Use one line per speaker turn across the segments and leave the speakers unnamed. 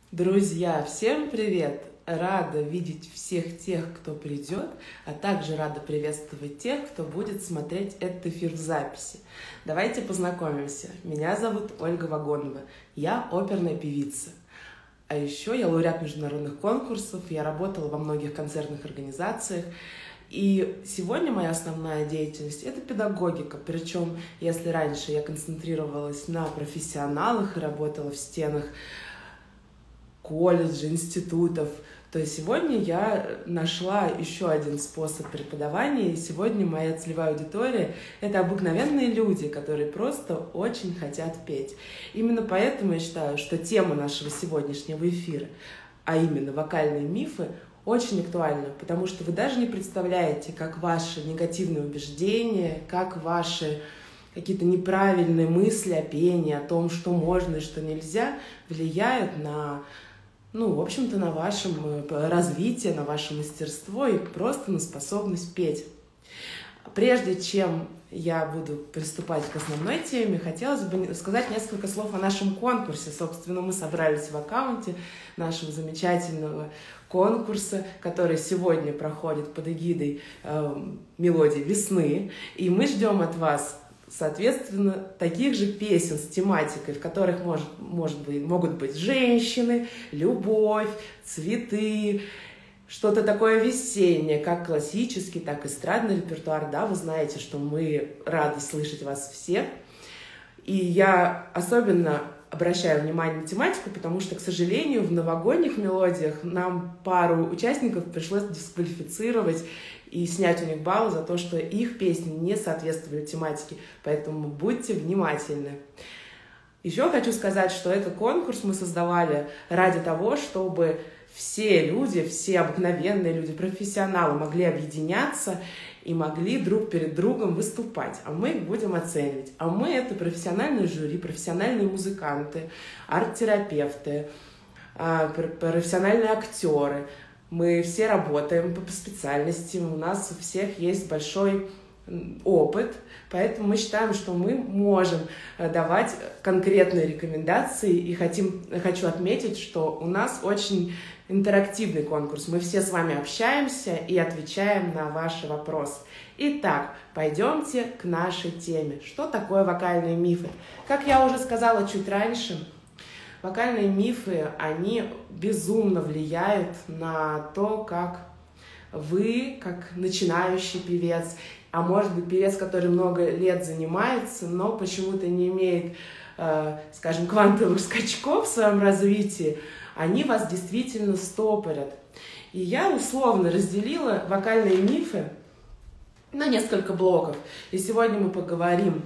Друзья, всем привет! Рада видеть всех тех, кто придет, а также рада приветствовать тех, кто будет смотреть этот эфир в записи. Давайте познакомимся. Меня зовут Ольга Вагонова, я оперная певица. А еще я лауреат международных конкурсов, я работала во многих концертных организациях. И сегодня моя основная деятельность — это педагогика. Причем, если раньше я концентрировалась на профессионалах и работала в стенах колледжей, институтов, то сегодня я нашла еще один способ преподавания. И сегодня моя целевая аудитория — это обыкновенные люди, которые просто очень хотят петь. Именно поэтому я считаю, что тема нашего сегодняшнего эфира, а именно вокальные мифы, очень актуальна, потому что вы даже не представляете, как ваши негативные убеждения, как ваши какие-то неправильные мысли о пении, о том, что можно и что нельзя, влияют на, в общем-то, на ваше развитие, на ваше мастерство и просто на способность петь. Прежде чем я буду приступать к основной теме, хотелось бы сказать несколько слов о нашем конкурсе. Собственно, мы собрались в аккаунте нашего замечательного конкурса, который сегодня проходит под эгидой «Мелодии весны». И мы ждем от вас, соответственно, таких же песен с тематикой, в которых могут быть женщины, любовь, цветы, что-то такое весеннее, как классический, так и эстрадный репертуар. Да, вы знаете, что мы рады слышать вас всех. И я особенно обращаю внимание на тематику, потому что, к сожалению, в новогодних мелодиях нам пару участников пришлось дисквалифицировать и снять у них баллы за то, что их песни не соответствовали тематике. Поэтому будьте внимательны. Еще хочу сказать, что этот конкурс мы создавали ради того, чтобы все люди, все обыкновенные люди, профессионалы могли объединяться и могли друг перед другом выступать. А мы их будем оценивать. А мы — это профессиональные жюри, профессиональные музыканты, арт-терапевты, профессиональные актеры. Мы все работаем по специальности, у нас у всех есть большой опыт, поэтому мы считаем, что мы можем давать конкретные рекомендации. И хочу отметить, что у нас очень интерактивный конкурс. Мы все с вами общаемся и отвечаем на ваши вопросы. Итак, пойдемте к нашей теме. Что такое вокальные мифы? Как я уже сказала чуть раньше, вокальные мифы, они безумно влияют на то, как вы, как начинающий певец, а может быть певец, который много лет занимается, но почему-то не имеет, скажем, квантовых скачков в своем развитии, они вас действительно стопорят. И я условно разделила вокальные мифы на несколько блоков. И сегодня мы поговорим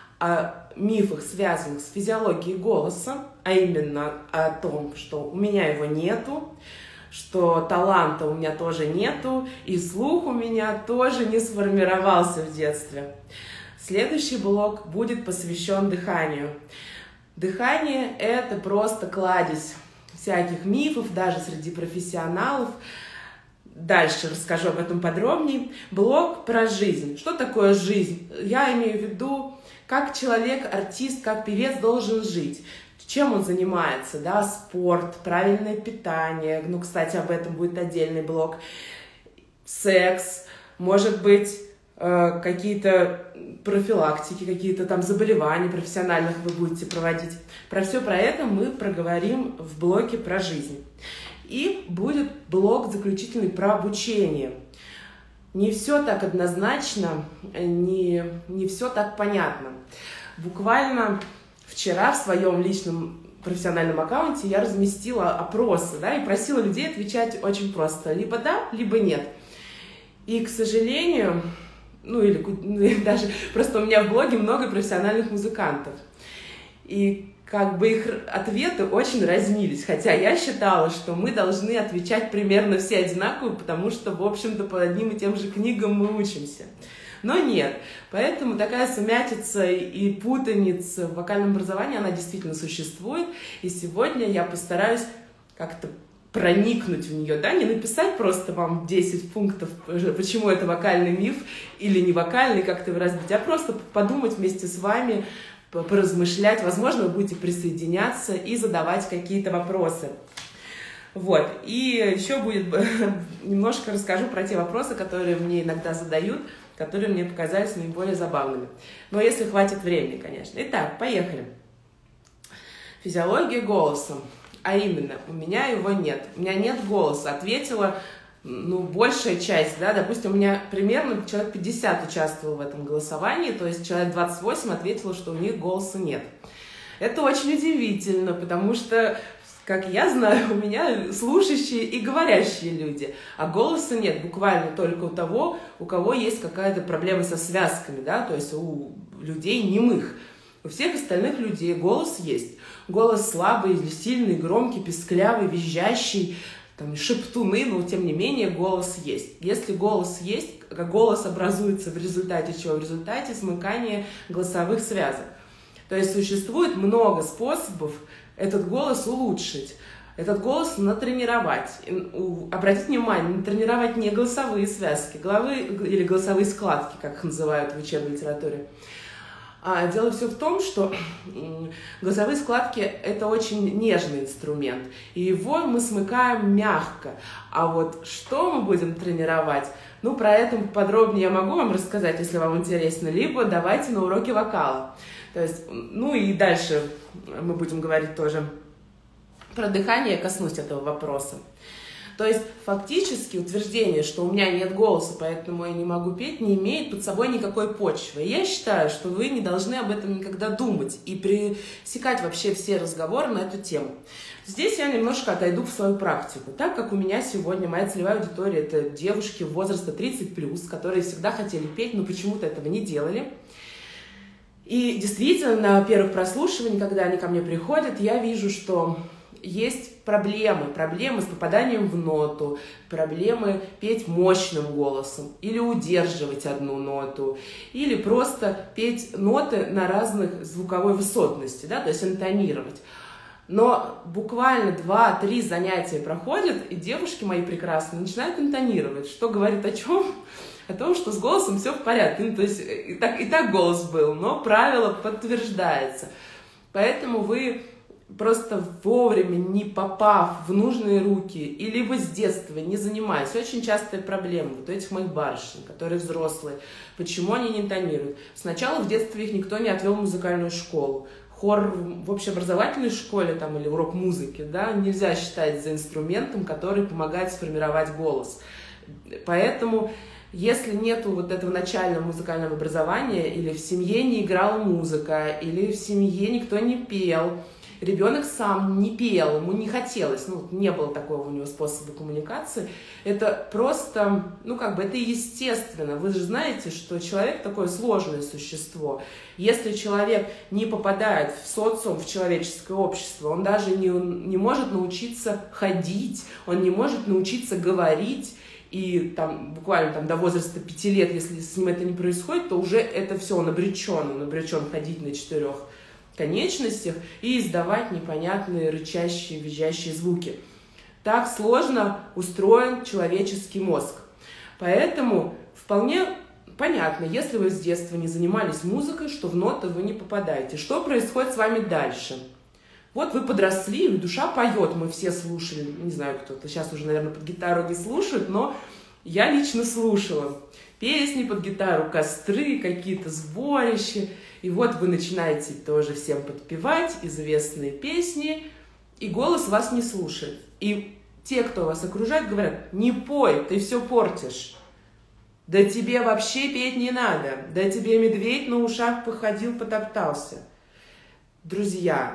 о мифах, связанных с физиологией голоса, а именно о том, что у меня его нету, что таланта у меня тоже нету, и слух у меня тоже не сформировался в детстве. Следующий блок будет посвящен дыханию. Дыхание — это просто кладезь всяких мифов, даже среди профессионалов. Дальше расскажу об этом подробнее. Блок про жизнь. Что такое жизнь? Я имею в виду, как человек, артист, как певец должен жить. Чем он занимается, да, спорт, правильное питание, кстати, об этом будет отдельный блок, секс, может быть, какие-то профилактики, какие-то там заболевания профессиональных вы будете проводить. Про все про это мы проговорим в блоке про жизнь. И будет блок заключительный про обучение. Не все так однозначно, не все так понятно. Буквально вчера в своем личном профессиональном аккаунте я разместила опросы, да, и просила людей отвечать очень просто. Либо да, либо нет. И, к сожалению, или даже просто у меня в блоге много профессиональных музыкантов. И их ответы очень разнились. Хотя я считала, что мы должны отвечать примерно все одинаково, потому что, в общем-то, по одним и тем же книгам мы учимся. Но нет. Поэтому такая сумятица и путаница в вокальном образовании, она действительно существует. И сегодня я постараюсь как-то проникнуть в нее, да, не написать просто вам 10 пунктов, почему это вокальный миф или не вокальный, как-то его разбить, а просто подумать вместе с вами, поразмышлять. Возможно, вы будете присоединяться и задавать какие-то вопросы. Вот. И еще будет немножко расскажу про те вопросы, которые мне иногда задают, которые мне показались наиболее забавными. Но если хватит времени, конечно. Итак, поехали. Физиология голоса. А именно, у меня его нет. У меня нет голоса. Ответила, большая часть, да, допустим, у меня примерно человек 50 участвовал в этом голосовании, то есть человек 28 ответило, что у них голоса нет. Это очень удивительно, потому что, как я знаю, у меня слушающие и говорящие люди, а голоса нет буквально только у того, у кого есть какая-то проблема со связками, да, то есть у людей немых. У всех остальных людей голос есть. Голос слабый или сильный, громкий, писклявый, визжащий, там, шептуны, но тем не менее голос есть. Если голос есть, голос образуется в результате чего? В результате смыкания голосовых связок. То есть существует много способов этот голос улучшить, этот голос натренировать. Обратите внимание, натренировать не голосовые связки, или голосовые складки, как их называют в учебной литературе. А дело все в том, что голосовые складки – это очень нежный инструмент, и его мы смыкаем мягко. А вот что мы будем тренировать? Про это подробнее я могу вам рассказать, если вам интересно, либо давайте на уроке вокала. То есть, и дальше мы будем говорить тоже про дыхание, коснусь этого вопроса. То есть, фактически утверждение, что у меня нет голоса, поэтому я не могу петь, не имеет под собой никакой почвы. Я считаю, что вы не должны об этом никогда думать и пресекать вообще все разговоры на эту тему. Здесь я немножко отойду в свою практику. Так как у меня сегодня моя целевая аудитория – это девушки возраста 30+, которые всегда хотели петь, но почему-то этого не делали. И действительно, на первых прослушиваниях, когда они ко мне приходят, я вижу, что есть проблемы с попаданием в ноту, проблемы петь мощным голосом, или удерживать одну ноту, или просто петь ноты на разных звуковой высотности, да, то есть интонировать. Но буквально 2-3 занятия проходят, и девушки мои прекрасные начинают интонировать, что говорит о чем? О том, что с голосом все в порядке. То есть и так голос был, но правило подтверждается. Поэтому вы просто вовремя, не попав в нужные руки, или вы с детства не занимаясь, очень частая проблема вот этих моих барышень, которые взрослые, почему они не интонируют. Сначала в детстве их никто не отвел в музыкальную школу. Хор в общеобразовательной школе там, или урок музыки, да, нельзя считать за инструментом, который помогает сформировать голос. Поэтому, если нету вот этого начального музыкального образования, или в семье не играла музыка, или в семье никто не пел, ребенок сам не пел, ему не хотелось, не было такого у него способа коммуникации, это просто, это естественно. Вы же знаете, что человек такое сложное существо. Если человек не попадает в социум, в человеческое общество, он даже не может научиться ходить, он не может научиться говорить, и буквально до возраста 5 лет, если с ним это не происходит, то уже это все, он обречен ходить на 4 конечностях и издавать непонятные рычащие, визжащие звуки. Так сложно устроен человеческий мозг. Поэтому вполне понятно, если вы с детства не занимались музыкой, что в ноты вы не попадаете. Что происходит с вами дальше? Вот вы подросли, и душа поет, мы все слушали, не знаю, кто-то сейчас уже, наверное, под гитару не слушает, но я лично слушала песни под гитару, костры, какие-то сборища. И вот вы начинаете тоже всем подпевать известные песни, и голос вас не слушает. И те, кто вас окружает, говорят: не пой, ты все портишь. Да тебе вообще петь не надо. Да тебе медведь на ушах походил, потоптался. Друзья,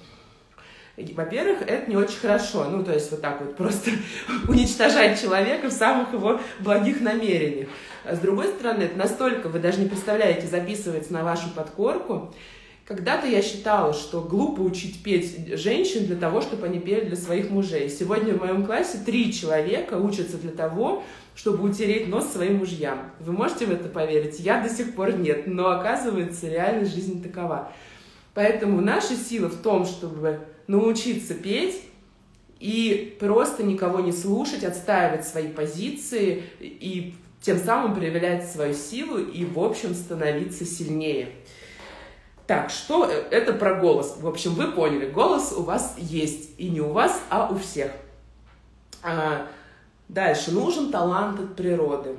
во-первых, это не очень хорошо. То есть вот так вот просто уничтожать человека в самых его благих намерениях. А с другой стороны, это настолько, вы даже не представляете, записывается на вашу подкорку. Когда-то я считала, что глупо учить петь женщин для того, чтобы они пели для своих мужей. Сегодня в моем классе 3 человека учатся для того, чтобы утереть нос своим мужьям. Вы можете в это поверить? Я до сих пор нет, но оказывается, реальность жизни такова. Поэтому наша сила в том, чтобы научиться петь и просто никого не слушать, отстаивать свои позиции и тем самым проявлять свою силу и, в общем, становиться сильнее. Так, что это про голос? В общем, вы поняли, голос у вас есть. И не у вас, а у всех. Дальше. Нужен талант от природы.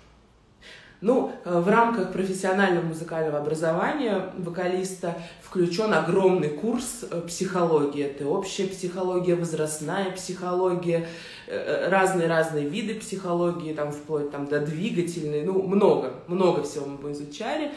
Ну, в рамках профессионального музыкального образования вокалиста включен огромный курс психологии. Это общая психология, возрастная психология, разные виды психологии, там, вплоть там, до двигательной, ну, много всего мы изучали.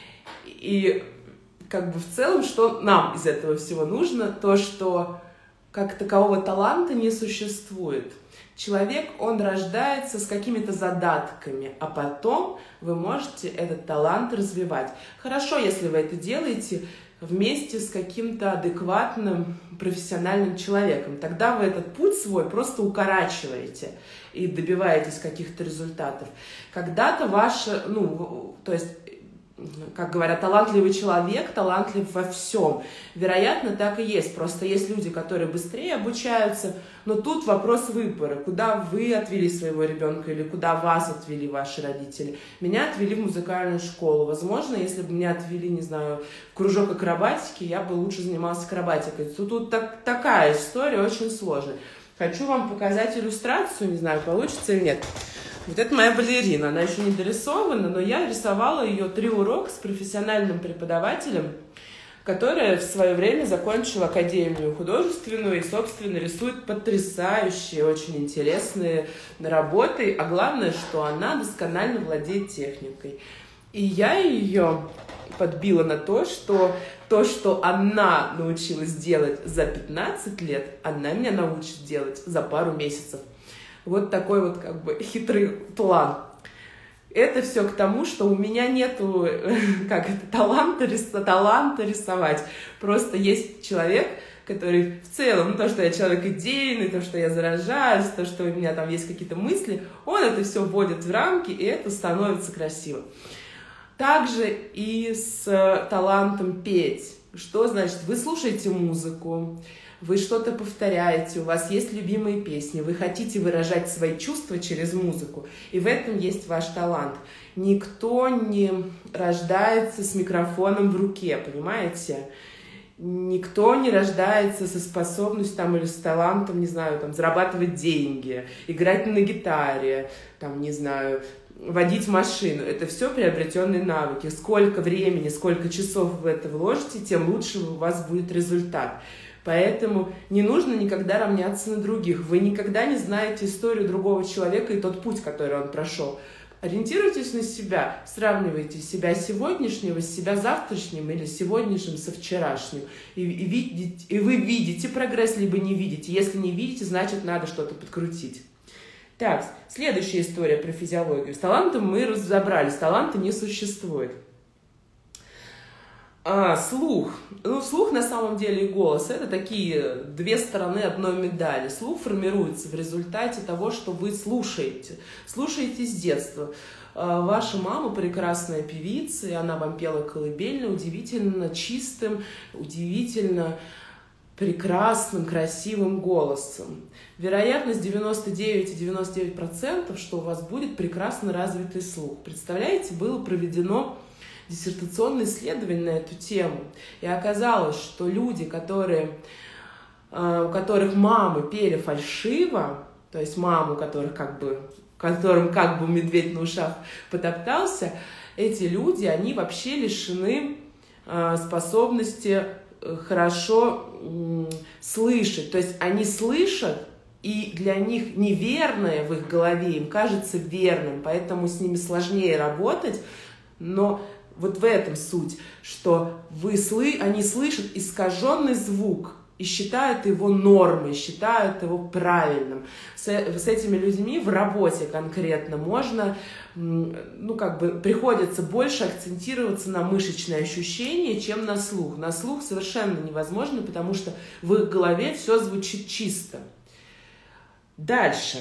И как бы в целом, что нам из этого всего нужно, то, что как такового таланта не существует. Человек, он рождается с какими-то задатками, а потом вы можете этот талант развивать. Хорошо, если вы это делаете вместе с каким-то адекватным профессиональным человеком. Тогда вы этот путь свой просто укорачиваете и добиваетесь каких-то результатов. Когда-то ваше, то есть, как говорят, талантливый человек, талантлив во всем. Вероятно, так и есть. Просто есть люди, которые быстрее обучаются, но тут вопрос выбора. Куда вы отвели своего ребенка или куда вас отвели ваши родители? Меня отвели в музыкальную школу. Возможно, если бы меня отвели, не знаю, в кружок акробатики, я бы лучше занималась акробатикой. Тут такая история очень сложная. Хочу вам показать иллюстрацию, не знаю, получится или нет. Вот это моя балерина, она еще не дорисована, но я рисовала ее 3 урока с профессиональным преподавателем, которая в свое время закончила академию художественную и, собственно, рисует потрясающие, очень интересные работы, а главное, что она досконально владеет техникой. И я ее подбила на то, что она научилась делать за 15 лет, она меня научит делать за пару месяцев. Вот такой вот как бы хитрый план. Это все к тому, что у меня нету таланта рисовать. Просто есть человек, который в целом, то, что я человек идейный, то, что я заражаюсь, то, что у меня там есть какие-то мысли, он это все вводит в рамки, и это становится красиво. Также и с талантом петь. Что значит? Вы слушаете музыку, вы что-то повторяете, у вас есть любимые песни, вы хотите выражать свои чувства через музыку, и в этом есть ваш талант. Никто не рождается с микрофоном в руке, понимаете? Никто не рождается со способностью там, или с талантом, не знаю, там, зарабатывать деньги, играть на гитаре, там, не знаю, водить машину. Это все приобретенные навыки. Сколько времени, сколько часов вы это вложите, тем лучше у вас будет результат. Поэтому не нужно никогда равняться на других. Вы никогда не знаете историю другого человека и тот путь, который он прошел. Ориентируйтесь на себя, сравнивайте себя сегодняшнего с себя завтрашним или сегодняшним со вчерашним. И вы видите прогресс, либо не видите. Если не видите, значит, надо что-то подкрутить. Так, следующая история про физиологию. С талантом мы разобрались, таланта не существует. Слух. Слух на самом деле и голос – это такие 2 стороны одной медали. Слух формируется в результате того, что вы слушаете. Слушаете с детства. Ваша мама прекрасная певица, и она вам пела колыбельную удивительно чистым, удивительно прекрасным, красивым голосом. Вероятность 99,99%, что у вас будет прекрасно развитый слух. Представляете, было проведено диссертационное исследование на эту тему. И оказалось, что люди, у которых мамы пели фальшиво, то есть маму, которым как бы медведь на ушах потоптался, эти люди, они вообще лишены способности хорошо слышать. То есть они слышат, и для них неверное в их голове им кажется верным, поэтому с ними сложнее работать, но вот в этом суть, что они слышат искаженный звук и считают его нормой, считают его правильным. С этими людьми в работе конкретно можно, приходится больше акцентироваться на мышечные ощущения, чем на слух. На слух совершенно невозможно, потому что в их голове все звучит чисто. Дальше.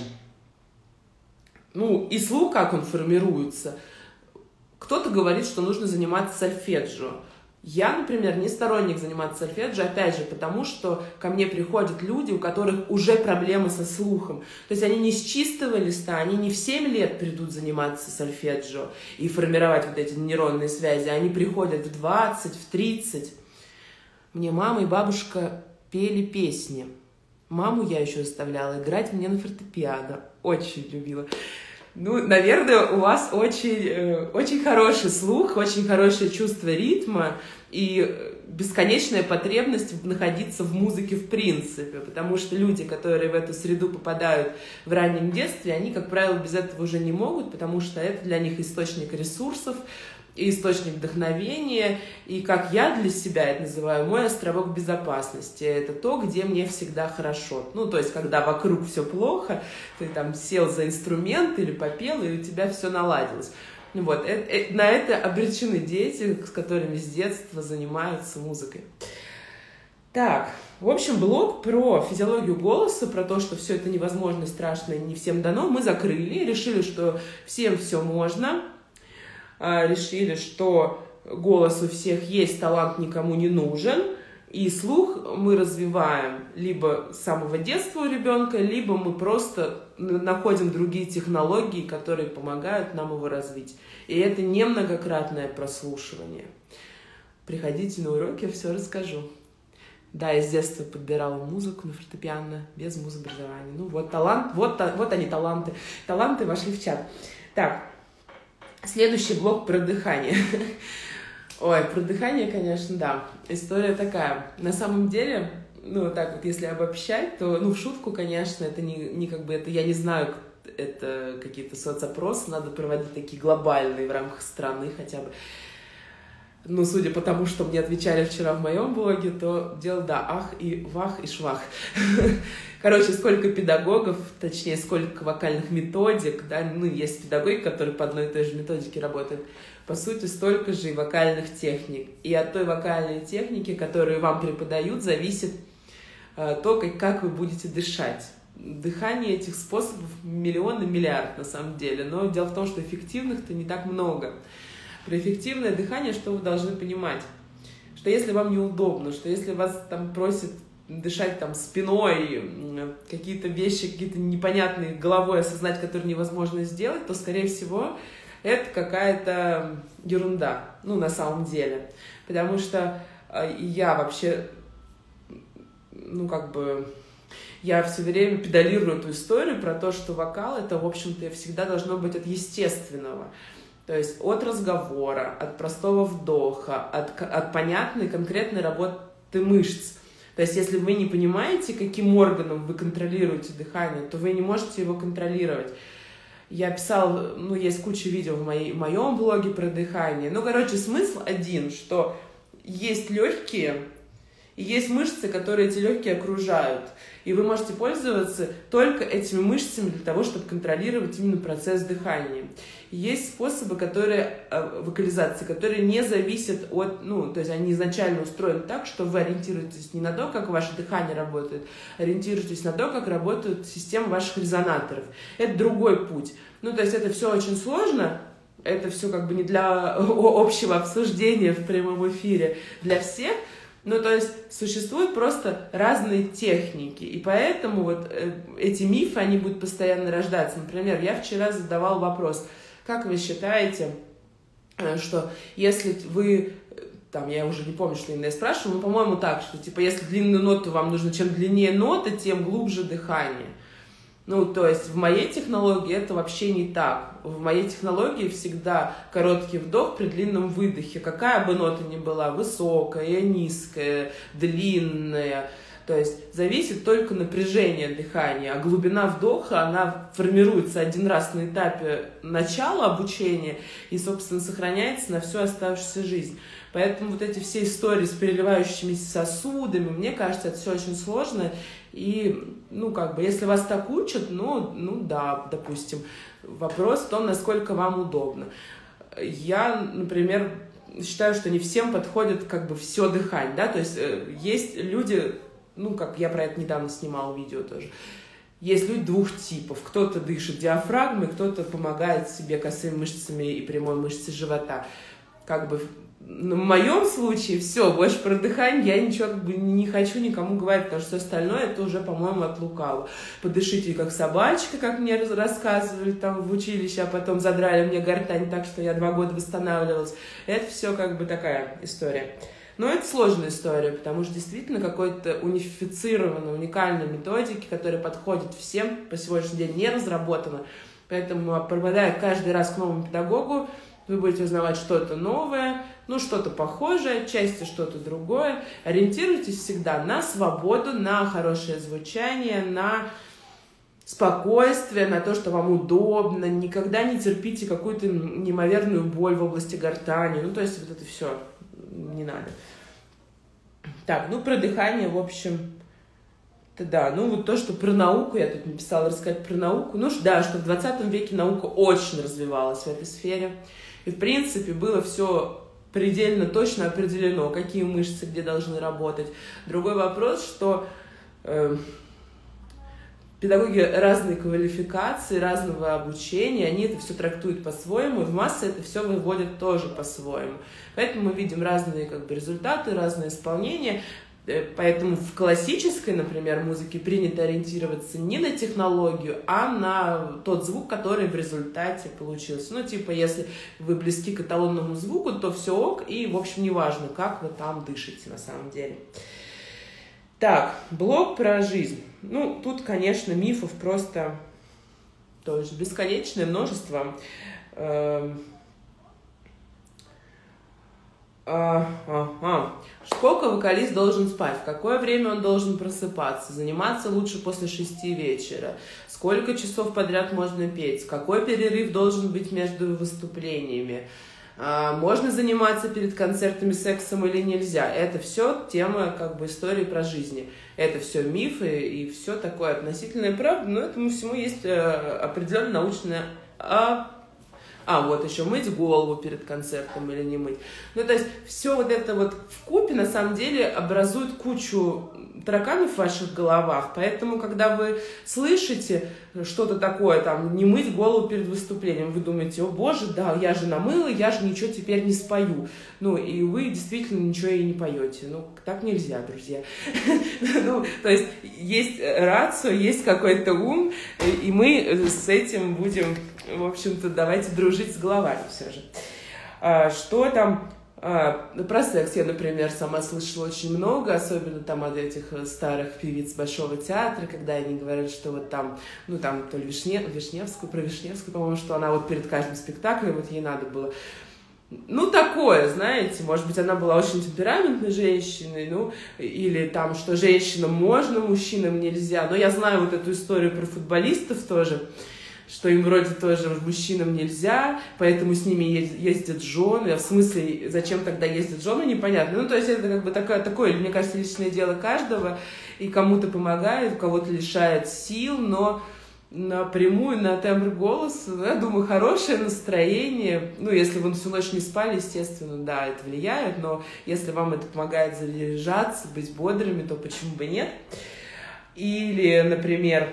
И слух, как он формируется? Кто-то говорит, что нужно заниматься сольфеджио. Я, например, не сторонник заниматься сольфеджио, опять же, потому что ко мне приходят люди, у которых уже проблемы со слухом. То есть они не с чистого листа, они не в 7 лет придут заниматься сольфеджио и формировать вот эти нейронные связи. Они приходят в 20, в 30. Мне мама и бабушка пели песни. Маму я еще заставляла играть мне на фортепиано. Очень любила. Ну, наверное, у вас очень хороший слух, очень хорошее чувство ритма и бесконечная потребность находиться в музыке в принципе, потому что люди, которые в эту среду попадают в раннем детстве, они, как правило, без этого уже не могут, потому что это для них источник ресурсов, источник вдохновения, и как я для себя это называю, мой островок безопасности. Это то, где мне всегда хорошо. Ну, то есть, когда вокруг все плохо, ты там сел за инструмент или попел, и у тебя все наладилось. Вот. На это обречены дети, с которыми с детства занимаются музыкой. Так, в общем, блог про физиологию голоса, про то, что все это невозможно, страшно, не всем дано, мы закрыли, решили, что всем все можно. Решили, что голос у всех есть, талант никому не нужен, и слух мы развиваем либо с самого детства у ребенка, либо мы просто находим другие технологии, которые помогают нам его развить. И это не многократное прослушивание. Приходите на уроки, я все расскажу. Да, я с детства подбирала музыку на фортепиано, без музобразования. Ну вот талант, вот они таланты. Таланты вошли в чат. Так. Следующий блок про дыхание. Ой, про дыхание, конечно, да. История такая. На самом деле, ну, так вот, если обобщать, то, ну, в шутку, конечно, это не как бы, это я не знаю, это какие-то соцопросы надо проводить такие глобальные в рамках страны хотя бы. Ну, судя по тому, что мне отвечали вчера в моем блоге, то дело, да, ах и вах и швах. Короче, сколько педагогов, точнее, сколько вокальных методик, да, ну, есть педагоги, которые по одной и той же методике работают, по сути, столько же и вокальных техник. И от той вокальной техники, которую вам преподают, зависит то, как вы будете дышать. Дыхание этих способов миллион и миллиард на самом деле, но дело в том, что эффективных-то не так много. Про эффективное дыхание что вы должны понимать? Что если вам неудобно, что если вас там просят дышать там спиной, какие-то вещи, какие-то непонятные головой осознать, которые невозможно сделать, то, скорее всего, это какая-то ерунда, ну, на самом деле. Потому что я вообще, ну, как бы, я все время педалирую эту историю про то, что вокал, это, в общем-то, всегда должно быть от естественного. То есть от разговора, от простого вдоха, от понятной конкретной работы мышц. То есть если вы не понимаете, каким органом вы контролируете дыхание, то вы не можете его контролировать. Я писала, ну, есть куча видео в моем блоге про дыхание. Ну, короче, смысл один, что есть легкие, и есть мышцы, которые эти легкие окружают. И вы можете пользоваться только этими мышцами для того, чтобы контролировать именно процесс дыхания. И есть способы, вокализации, которые не зависят от, ну, то есть они изначально устроены так, что вы ориентируетесь не на то, как ваше дыхание работает, ориентируетесь на то, как работает система ваших резонаторов. Это другой путь. Ну, то есть это все очень сложно, это все как бы не для общего обсуждения в прямом эфире для всех. Ну, то есть существуют просто разные техники, и поэтому вот эти мифы, они будут постоянно рождаться. Например, я вчера задавала вопрос, как вы считаете, что если вы, там, я уже не помню, что именно я спрашивала, но, по-моему, так, что, типа, если длинную ноту вам нужно, чем длиннее нота, тем глубже дыхание. Ну, то есть в моей технологии это вообще не так. В моей технологии всегда короткий вдох при длинном выдохе. Какая бы нота ни была, высокая, низкая, длинная. То есть зависит только напряжение дыхания. А глубина вдоха, она формируется один раз на этапе начала обучения и, собственно, сохраняется на всю оставшуюся жизнь. Поэтому вот эти все истории с переливающимися сосудами, мне кажется, это все очень сложно. И, ну, как бы, если вас так учат, ну да, допустим. Вопрос в том, насколько вам удобно. Я, например, считаю, что не всем подходит как бы все дыхание, да, то есть есть люди, ну, как я про это недавно снимала видео тоже, есть люди двух типов. Кто-то дышит диафрагмой, кто-то помогает себе косыми мышцами и прямой мышцей живота. Как бы в моем случае все, больше про дыхание я ничего как бы не хочу никому говорить, потому что все остальное это уже, по-моему, от лукавого. Подышите как собачка, как мне рассказывали там в училище, а потом задрали мне гортань так, что я 2 года восстанавливалась. Это все как бы такая история. Но это сложная история, потому что действительно какой-то унифицированной, уникальной методики, которая подходит всем, по сегодняшний день не разработана. Поэтому, попадая каждый раз к новому педагогу, вы будете узнавать что-то новое, ну, что-то похожее, отчасти что-то другое. Ориентируйтесь всегда на свободу, на хорошее звучание, на спокойствие, на то, что вам удобно. Никогда не терпите какую-то неимоверную боль в области гортани. Ну, то есть вот это все не надо. Так, ну, про дыхание, в общем... Да, ну вот то, что про науку, я тут написала рассказать про науку, ну да, что в 20 веке наука очень развивалась в этой сфере. И, в принципе, было все предельно точно определено, какие мышцы где должны работать. Другой вопрос, что педагоги разной квалификации, разного обучения, они это все трактуют по-своему, и в массы это все выводят тоже по-своему. Поэтому мы видим разные результаты, разные исполнения. Поэтому в классической, например, музыке принято ориентироваться не на технологию, а на тот звук, который в результате получился. Ну, типа, если вы близки к эталонному звуку, то все ок, и, в общем, неважно, как вы там дышите на самом деле. Так, блог про жизнь. Ну, тут, конечно, мифов просто тоже бесконечное множество. Сколько вокалист должен спать? В какое время он должен просыпаться? Заниматься лучше после 6 вечера? Сколько часов подряд можно петь? Какой перерыв должен быть между выступлениями? Можно заниматься перед концертами сексом или нельзя? Это все тема истории про жизнь. Это все мифы и все такое относительная правда, но этому всему есть определенная научная... вот еще мыть голову перед концертом или не мыть. Ну, то есть, все вот это вот вкупе, на самом деле, образует кучу тараканов в ваших головах. Поэтому, когда вы слышите что-то такое, там, не мыть голову перед выступлением, вы думаете, о боже, да, я же намыла, я же ничего теперь не спою. Ну, и вы действительно ничего и не поете. Ну, так нельзя, друзья. Ну, то есть, есть рацио, есть какой-то ум, и мы с этим будем... В общем-то, давайте дружить с головами все же. Что там про секс я, например, сама слышала очень много, особенно там от этих старых певиц Большого театра, когда они говорят, что вот там, ну там то ли Вишневскую, про Вишневскую, по-моему, что она вот перед каждым спектаклем, вот ей надо было, ну, такое, знаете, может быть, она была очень темпераментной женщиной, ну, или там, что женщинам можно, мужчинам нельзя, но я знаю вот эту историю про футболистов тоже, что им вроде тоже мужчинам нельзя, поэтому с ними ездят жены. В смысле, зачем тогда ездят жены, непонятно. Ну, то есть это такое, мне кажется, личное дело каждого, и кому-то помогает, у кого-то лишает сил, но напрямую на тембр голоса, я думаю, хорошее настроение. Ну, если вы всю ночь не спали, естественно, да, это влияет, но если вам это помогает заряжаться, быть бодрыми, то почему бы нет? Или, например,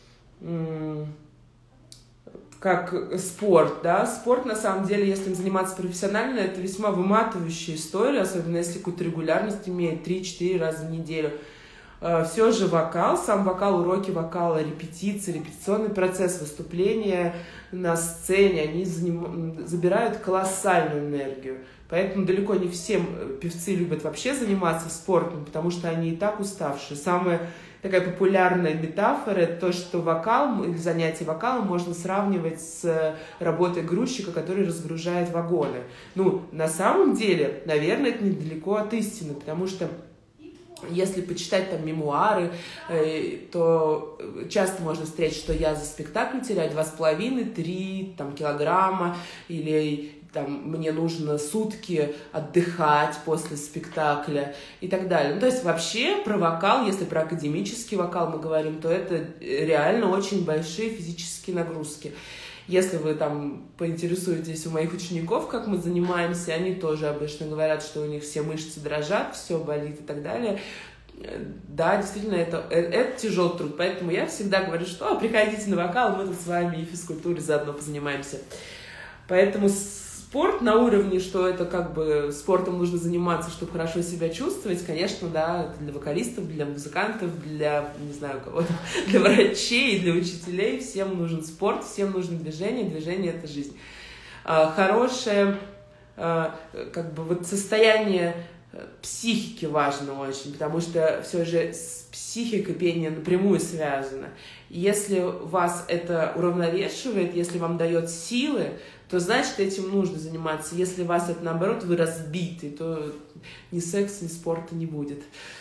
как спорт, да, спорт, на самом деле, если им заниматься профессионально, это весьма выматывающая история, особенно если какую-то регулярность имеет 3-4 раза в неделю. Все же вокал, сам вокал, уроки вокала, репетиции, репетиционный процесс, выступления на сцене, они забирают колоссальную энергию. Поэтому далеко не все певцы любят вообще заниматься спортом, потому что они и так уставшие. Самая такая популярная метафора — это то, что вокал или занятие вокалом можно сравнивать с работой грузчика, который разгружает вагоны. Ну, на самом деле, наверное, это недалеко от истины, потому что если почитать там мемуары, то часто можно встретить, что я за спектакль теряю 2,5-3 килограмма, или там, мне нужно сутки отдыхать после спектакля и так далее. Ну, то есть вообще про вокал, если про академический вокал мы говорим, то это реально очень большие физические нагрузки. Если вы там поинтересуетесь у моих учеников, как мы занимаемся, они тоже обычно говорят, что у них все мышцы дрожат, все болит и так далее. Да, действительно, это тяжелый труд, поэтому я всегда говорю, что приходите на вокал, мы тут с вами и физкультурой заодно позанимаемся. Поэтому спорт на уровне, что это спортом нужно заниматься, чтобы хорошо себя чувствовать, конечно, да, это для вокалистов, для музыкантов, для, не знаю, кого-то, для врачей, для учителей, всем нужен спорт, всем нужно движение, движение — это жизнь. Хорошее, состояние психике важно очень, потому что все же с психикой пение напрямую связано. Если вас это уравновешивает, если вам дает силы, то значит этим нужно заниматься. Если вас это наоборот, вы разбиты, то ни секса, ни спорта не будет.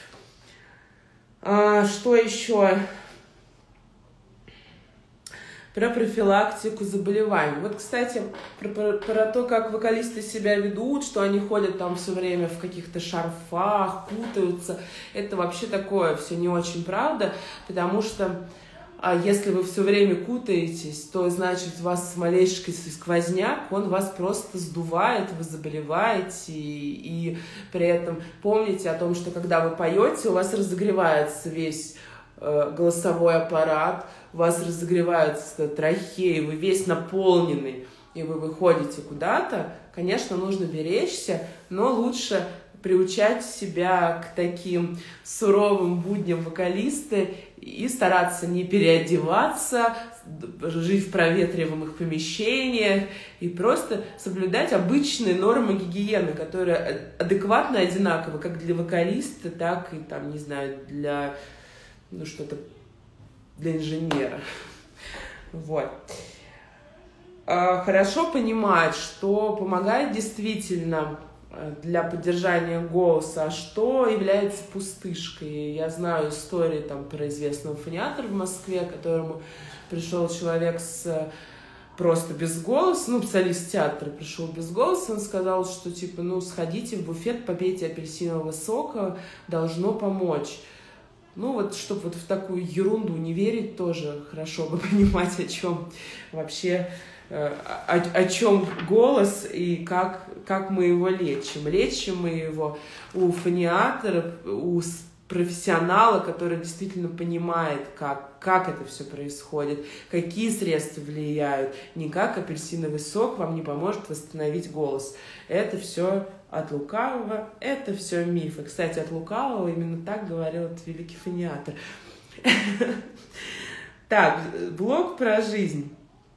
Что еще? Про профилактику заболеваний. Вот, кстати, про то, как вокалисты себя ведут, что они ходят там все время в каких-то шарфах, путаются. Это вообще такое все не очень правда, потому что если вы все время кутаетесь, то, значит, у вас малейший сквозняк, он вас просто сдувает, вы заболеваете, и при этом помните о том, что когда вы поете, у вас разогревается весь голосовой аппарат, у вас разогревается трахея, вы весь наполненный, и вы выходите куда-то, конечно, нужно беречься, но лучше приучать себя к таким суровым будням вокалиста и стараться не переодеваться, жить в проветриваемых помещениях и просто соблюдать обычные нормы гигиены, которые адекватно одинаковы как для вокалиста, так и, там, не знаю, для что-то для инженера. Вот. Хорошо понимать, что помогает действительно для поддержания голоса, а что является пустышкой. Я знаю истории там про известного фониатора в Москве, к которому пришел человек просто без голоса, солист театра пришел без голоса, он сказал, что типа, сходите в буфет, попейте апельсинового сока, должно помочь. Чтобы в такую ерунду не верить, тоже хорошо бы понимать, о чем вообще, о чем голос и как мы его лечим. Лечим мы его у фониатора, у профессионала, который действительно понимает, как это все происходит, какие средства влияют. Никак апельсиновый сок вам не поможет восстановить голос. Это все от лукавого, это все мифы. Кстати, от лукавого именно так говорил этот великий фониатор. Так, блог про жизнь.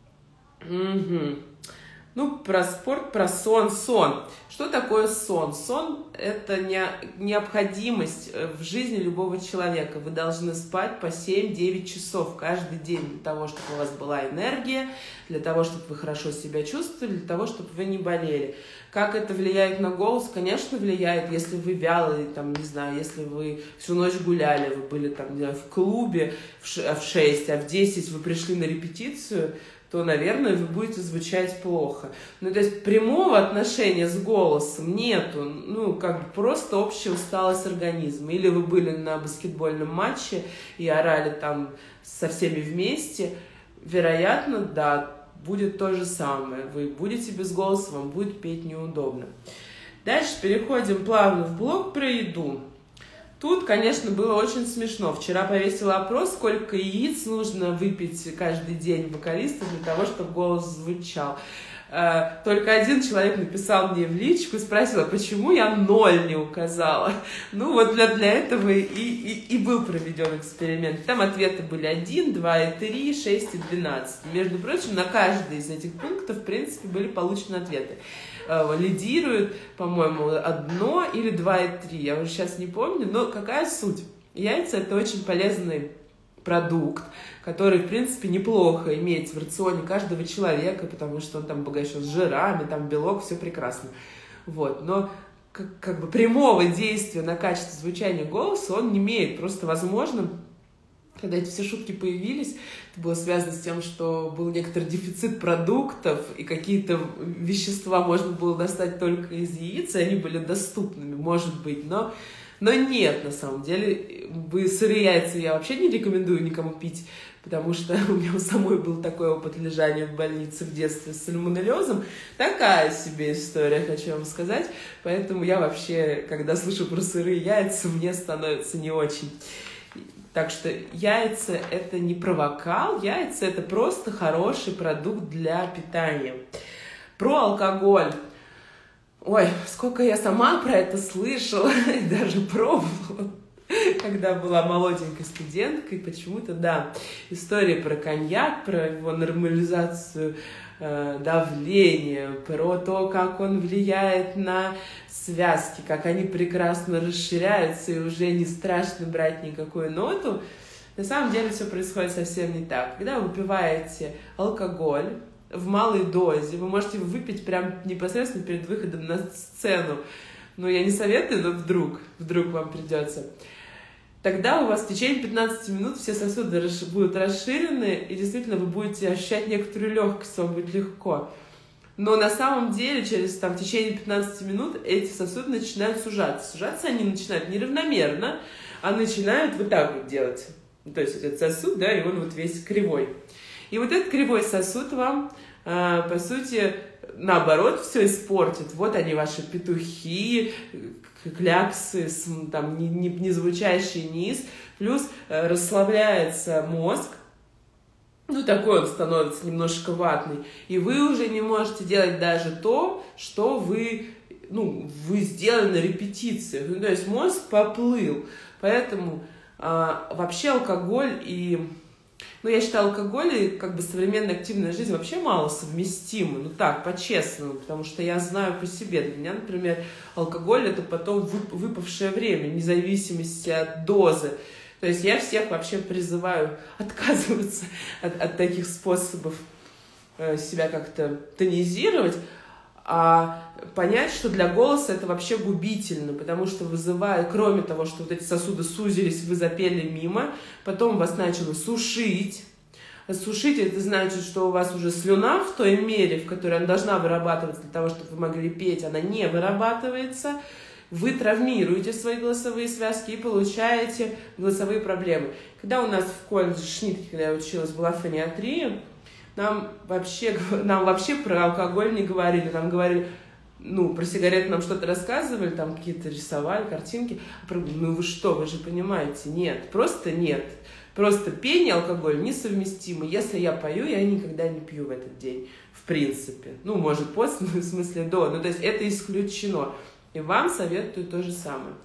Про спорт, про сон. Сон. Что такое сон? Сон – это необходимость в жизни любого человека. Вы должны спать по 7-9 часов каждый день для того, чтобы у вас была энергия, для того, чтобы вы хорошо себя чувствовали, для того, чтобы вы не болели. Как это влияет на голос? Конечно, влияет, если вы вялые, если вы всю ночь гуляли, вы были в клубе в 6, а в 10 вы пришли на репетицию, то, наверное, вы будете звучать плохо. То есть прямого отношения с голосом нету, просто общая усталость организма. Или вы были на баскетбольном матче и орали там со всеми вместе, вероятно, да, будет то же самое. Вы будете без голоса, вам будет петь неудобно. Дальше переходим плавно в блог про еду. Тут, конечно, было очень смешно. Вчера повесила опрос, сколько яиц нужно выпить каждый день вокалисту для того, чтобы голос звучал. Только один человек написал мне в личку и спросил, почему я 0 не указала. Для этого и был проведен эксперимент. Там ответы были 1, 2 и 3, 6 и 12. Между прочим, на каждый из этих пунктов, в принципе, были получены ответы. Лидируют, по-моему, 1 или 2 и 3. Я уже сейчас не помню, но какая суть? Яйца – это очень полезный продукт, который, в принципе, неплохо иметь в рационе каждого человека, потому что он там обогащен жирами, там белок, все прекрасно. Но прямого действия на качество звучания голоса он не имеет. Просто возможно, когда эти все шутки появились, это было связано с тем, что был некоторый дефицит продуктов, и какие-то вещества можно было достать только из яиц, и они были доступными, может быть, но нет, на самом деле. Сырые яйца я вообще не рекомендую никому пить, потому что у меня у самой был такой опыт лежания в больнице в детстве с сальмонеллезом. Такая себе история, хочу вам сказать. Поэтому я вообще, когда слышу про сырые яйца, мне становится не очень. Так что яйца – это не про вокал, яйца – это просто хороший продукт для питания. Про алкоголь. Ой, сколько я сама про это слышала и даже пробовала. когда была молоденькой студенткой, почему-то, да, истории про коньяк, про его нормализацию давления, про то, как он влияет на связки, как они прекрасно расширяются и уже не страшно брать никакую ноту. На самом деле все происходит совсем не так. Когда вы выпиваете алкоголь в малой дозе, вы можете его выпить прям непосредственно перед выходом на сцену. Ну, я не советую, но вдруг вам придется. Тогда у вас в течение 15 минут все сосуды будут расширены, и действительно вы будете ощущать некоторую легкость, вам будет легко. Но на самом деле через в течение 15 минут эти сосуды начинают сужаться. Сужаться они начинают неравномерно, а начинают вот так вот делать. То есть этот сосуд, да, и он вот весь кривой. И вот этот кривой сосуд вам, по сути, наоборот, все испортит. Вот они, ваши петухи, кляксы, там, не звучащий низ, плюс расслабляется мозг, ну, такой он становится немножко ватный, и вы уже не можете делать даже то, что вы сделали на репетициях. Ну, то есть мозг поплыл. Поэтому вообще алкоголь и... Ну, я считаю, алкоголь и как бы современная активная жизнь вообще мало совместимы. Ну так, по-честному, потому что я знаю по себе. Для меня, например, алкоголь — это потом выпавшее время, вне зависимости от дозы. То есть я всех вообще призываю отказываться от таких способов себя как-то тонизировать, а понять, что для голоса это вообще губительно, потому что вызывает, кроме того, что вот эти сосуды сузились, вы запели мимо, потом вас начало сушить. Сушить — это значит, что у вас уже слюна в той мере, в которой она должна вырабатываться для того, чтобы вы могли петь, она не вырабатывается. Вы травмируете свои голосовые связки и получаете голосовые проблемы. Когда у нас в колледже Шнитке, когда я училась, была фониатрия, нам вообще про алкоголь не говорили. Нам говорили, про сигареты нам что-то рассказывали, там какие-то рисовали, картинки. Ну вы что, вы же понимаете, нет, просто нет. Просто пение и алкоголь несовместимы. Если я пою, я никогда не пью в этот день, в принципе. Ну, может, после, в смысле до. Ну, то есть это исключено. И вам советую то же самое.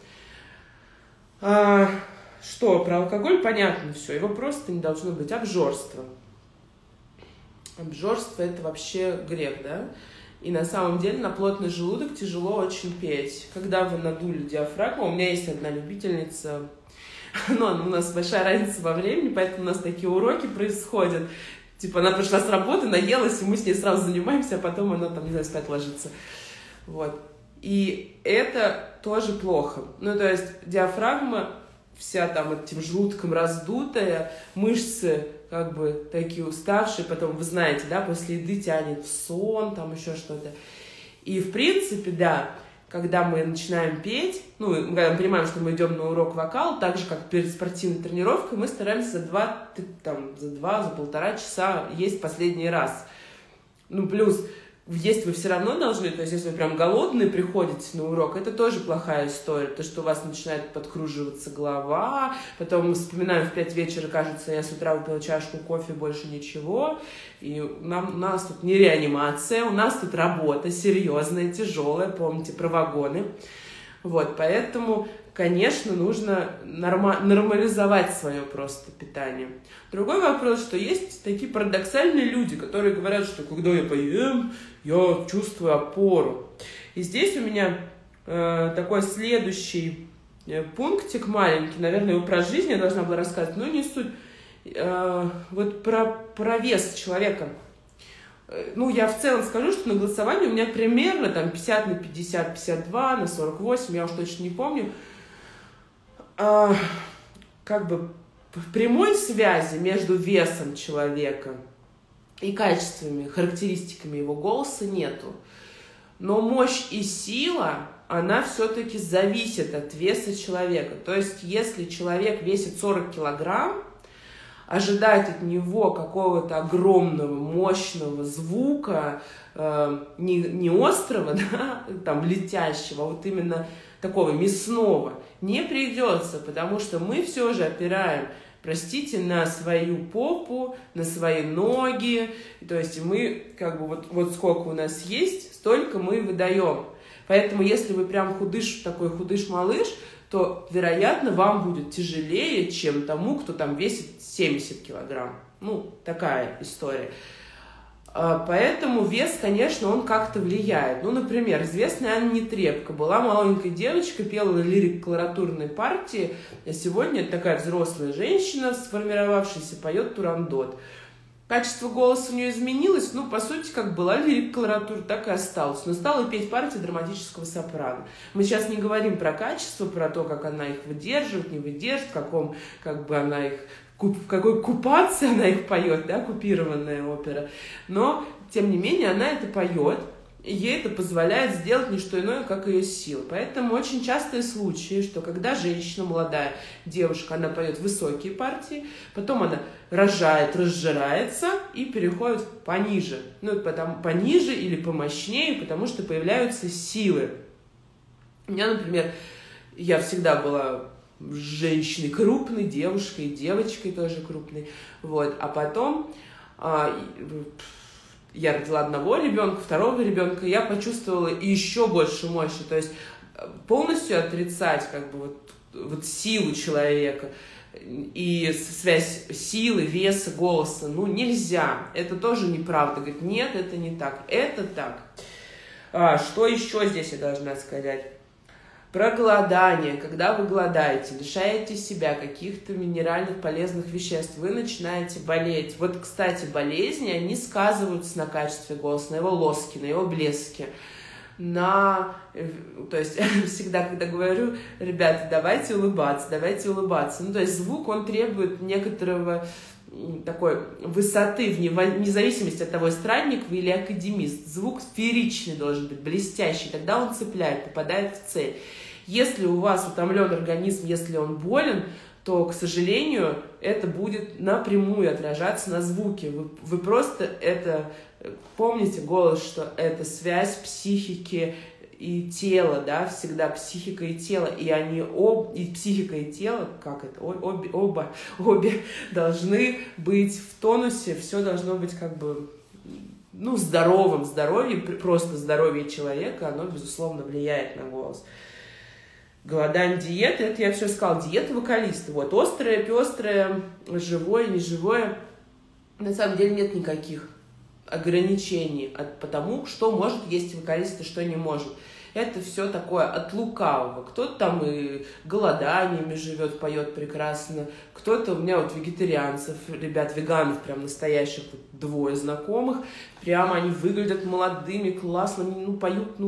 Что, про алкоголь понятно все. Его просто не должно быть. Обжорство. Обжорство — это вообще грех, да? И на самом деле на плотный желудок тяжело очень петь. Когда вы надули диафрагму, у меня есть одна любительница, но у нас большая разница во времени, поэтому у нас такие уроки происходят. Типа она пришла с работы, наелась, и мы с ней сразу занимаемся, а потом она там, не знаю, спать ложится. Вот. И это тоже плохо. Ну, то есть диафрагма вся там этим желудком раздутая, мышцы как бы такие уставшие, потом, вы знаете, да, после еды тянет в сон, там еще что-то. И, в принципе, да, когда мы начинаем петь, когда мы понимаем, что мы идем на урок вокала, так же, как перед спортивной тренировкой, мы стараемся за полтора часа есть последний раз. Плюс есть вы все равно должны, то есть если вы прям голодные приходите на урок, это тоже плохая история, то, что у вас начинает подкруживаться голова, потом вспоминаем в 5 вечера, кажется, я с утра выпила чашку кофе, больше ничего, и у нас тут не реанимация, у нас тут работа серьезная, тяжелая, помните про вагоны. Вот, поэтому, конечно, нужно нормализовать свое просто питание. Другой вопрос, что есть такие парадоксальные люди, которые говорят, что когда я поем, я чувствую опору. И здесь у меня такой следующий пунктик маленький, наверное, его про жизнь я должна была рассказать, но не суть. Вот про вес человека. Я в целом скажу, что на голосовании у меня примерно там 50 на 50, 52 на 48, я уж точно не помню. Как бы в прямой связи между весом человека и качествами, характеристиками его голоса нету. Но мощь и сила, она все-таки зависит от веса человека. То есть, если человек весит 40 килограмм, ожидать от него какого-то огромного, мощного звука, не острого, да, там, летящего, а вот именно такого мясного, не придется, потому что мы все же опираем, простите, на свою попу, на свои ноги, то есть мы как бы вот сколько у нас есть, столько мы выдаем. Поэтому если вы прям такой худыш-малыш, то, вероятно, вам будет тяжелее, чем тому, кто там весит 70 килограмм. Ну, такая история. Поэтому вес, конечно, он как-то влияет. Ну, например, известная Анна Нетребко была маленькой девочкой, пела лирик-колоратурной партии, а сегодня это такая взрослая женщина, сформировавшаяся, поет турандот. Качество голоса у нее изменилось, ну, по сути, как была лирик-колоратура, так и осталась. Но стала петь партии драматического сопрано. Мы сейчас не говорим про качество, про то, как она их выдерживает, не выдерживает, в каком, как бы она их... в какой купации она их поет, да, купированная опера. Но, тем не менее, она это поет, и ей это позволяет сделать не что иное, как ее сила. Поэтому очень частые случаи, что когда женщина, молодая девушка, она поет высокие партии, потом она рожает, разжирается и переходит пониже. Ну, потом пониже или помощнее, потому что появляются силы. У меня, например, я всегда была женщиной крупной, девушкой, девочкой тоже крупной. Вот. А потом я родила одного ребенка, второго ребенка, и я почувствовала еще больше мощи. То есть полностью отрицать как бы вот силу человека и связь силы, веса, голоса, ну, нельзя. Это тоже неправда. Говорит, нет, это не так. Это так. Что еще здесь я должна сказать? Про голодание. Когда вы голодаете, лишаете себя каких-то минеральных полезных веществ, вы начинаете болеть. Вот, кстати, болезни, они сказываются на качестве голоса, на его лоске, на его блеске. То есть, всегда, когда говорю, ребята, давайте улыбаться. Ну, то есть, звук, он требует некоторого такой высоты, вне зависимости от того, эстрадник вы или академист. Звук сферичный должен быть, блестящий, тогда он цепляет, попадает в цель. Если у вас утомлен организм, если он болен, то, к сожалению, это будет напрямую отражаться на звуке. Вы просто это помните, голос, что это связь психики и тела, да, всегда психика и тело, и они и психика и тело, как это, обе должны быть в тонусе, все должно быть как бы, ну, здоровым. Здоровье, просто здоровье человека, оно, безусловно, влияет на голос. Голодание, диета, это я все сказала, диета вокалиста, вот, острое, пестрое, живое, неживое, на самом деле нет никаких ограничений потому, что может есть вокалист и что не может. Это все такое от лукавого. Кто-то там и голоданиями живет, поет прекрасно. Кто-то, у меня вот вегетарианцев, ребят, веганов прям настоящих, вот, двое знакомых. Прямо они выглядят молодыми, классно, поют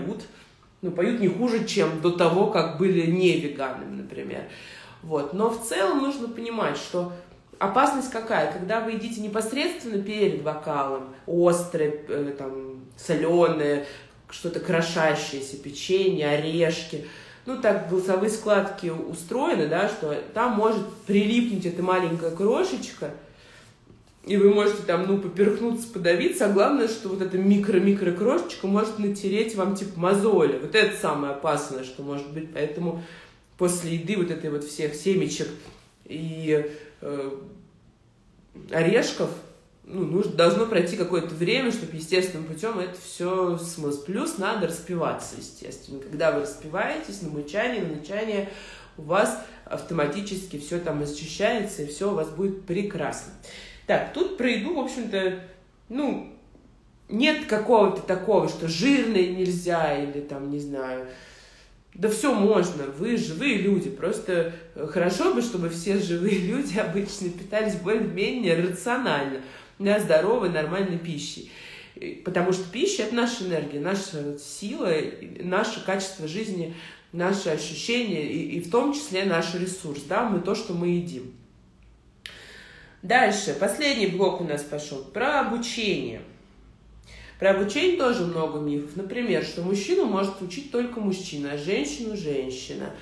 не хуже, чем до того, как были не веганами, например. Вот. Но в целом нужно понимать, что опасность какая? Когда вы едите непосредственно перед вокалом, острое, соленое, что-то крошащееся, печенье, орешки. Ну, так голосовые складки устроены, да, что там может прилипнуть эта маленькая крошечка, и вы можете там, поперхнуться, подавиться, а главное, что вот эта микро-микро крошечка может натереть вам типа мозоли. Вот это самое опасное, что может быть. Поэтому после еды вот этой вот всех семечек и орешков, должно пройти какое-то время, чтобы естественным путем это все смылось. Плюс надо распеваться, естественно. Когда вы распеваетесь на мычание, у вас автоматически все там очищается, и все у вас будет прекрасно. Так, тут про еду, в общем-то, нет какого-то такого, что жирное нельзя, или там, не знаю, да все можно, вы живые люди, просто хорошо бы, чтобы все живые люди обычно питались более-менее рационально, здоровой, нормальной пищей. Потому что пища – это наша энергия, наша сила, наше качество жизни, наши ощущения, и в том числе наш ресурс, да, то, что мы едим. Дальше, последний блок у нас пошел про обучение. Про обучение тоже много мифов. Например, что мужчину может учить только мужчина, а женщину – женщина.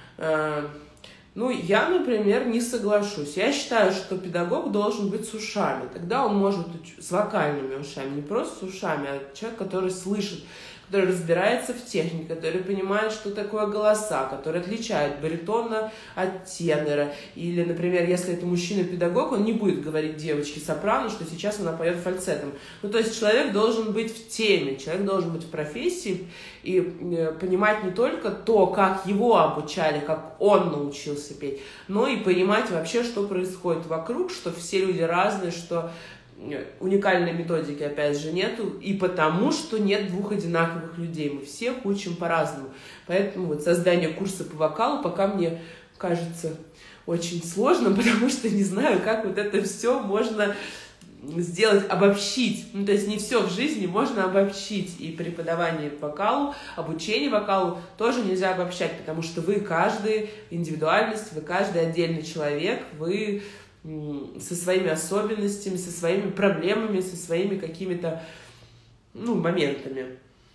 Я, например, не соглашусь. Я считаю, что педагог должен быть с ушами. Тогда он может с вокальными ушами, не просто с ушами, а человек, который слышит, который разбирается в технике, который понимает, что такое голоса, который отличает баритона от тенора. Или, например, если это мужчина-педагог, он не будет говорить девочке сопрано, что сейчас она поет фальцетом. Ну, то есть человек должен быть в теме, человек должен быть в профессии и понимать не только то, как его обучали, как он научился петь, но и понимать вообще, что происходит вокруг, что все люди разные, что уникальной методики, опять же, нету, и потому, что нет двух одинаковых людей, мы всех учим по-разному. Поэтому вот создание курса по вокалу пока мне кажется очень сложным, потому что не знаю, как вот это все можно сделать, обобщить. Ну, то есть не все в жизни можно обобщить. И преподавание вокалу, обучение вокалу тоже нельзя обобщать, потому что вы каждый индивидуальность, вы каждый отдельный человек, вы со своими особенностями, со своими проблемами, со своими какими-то, моментами.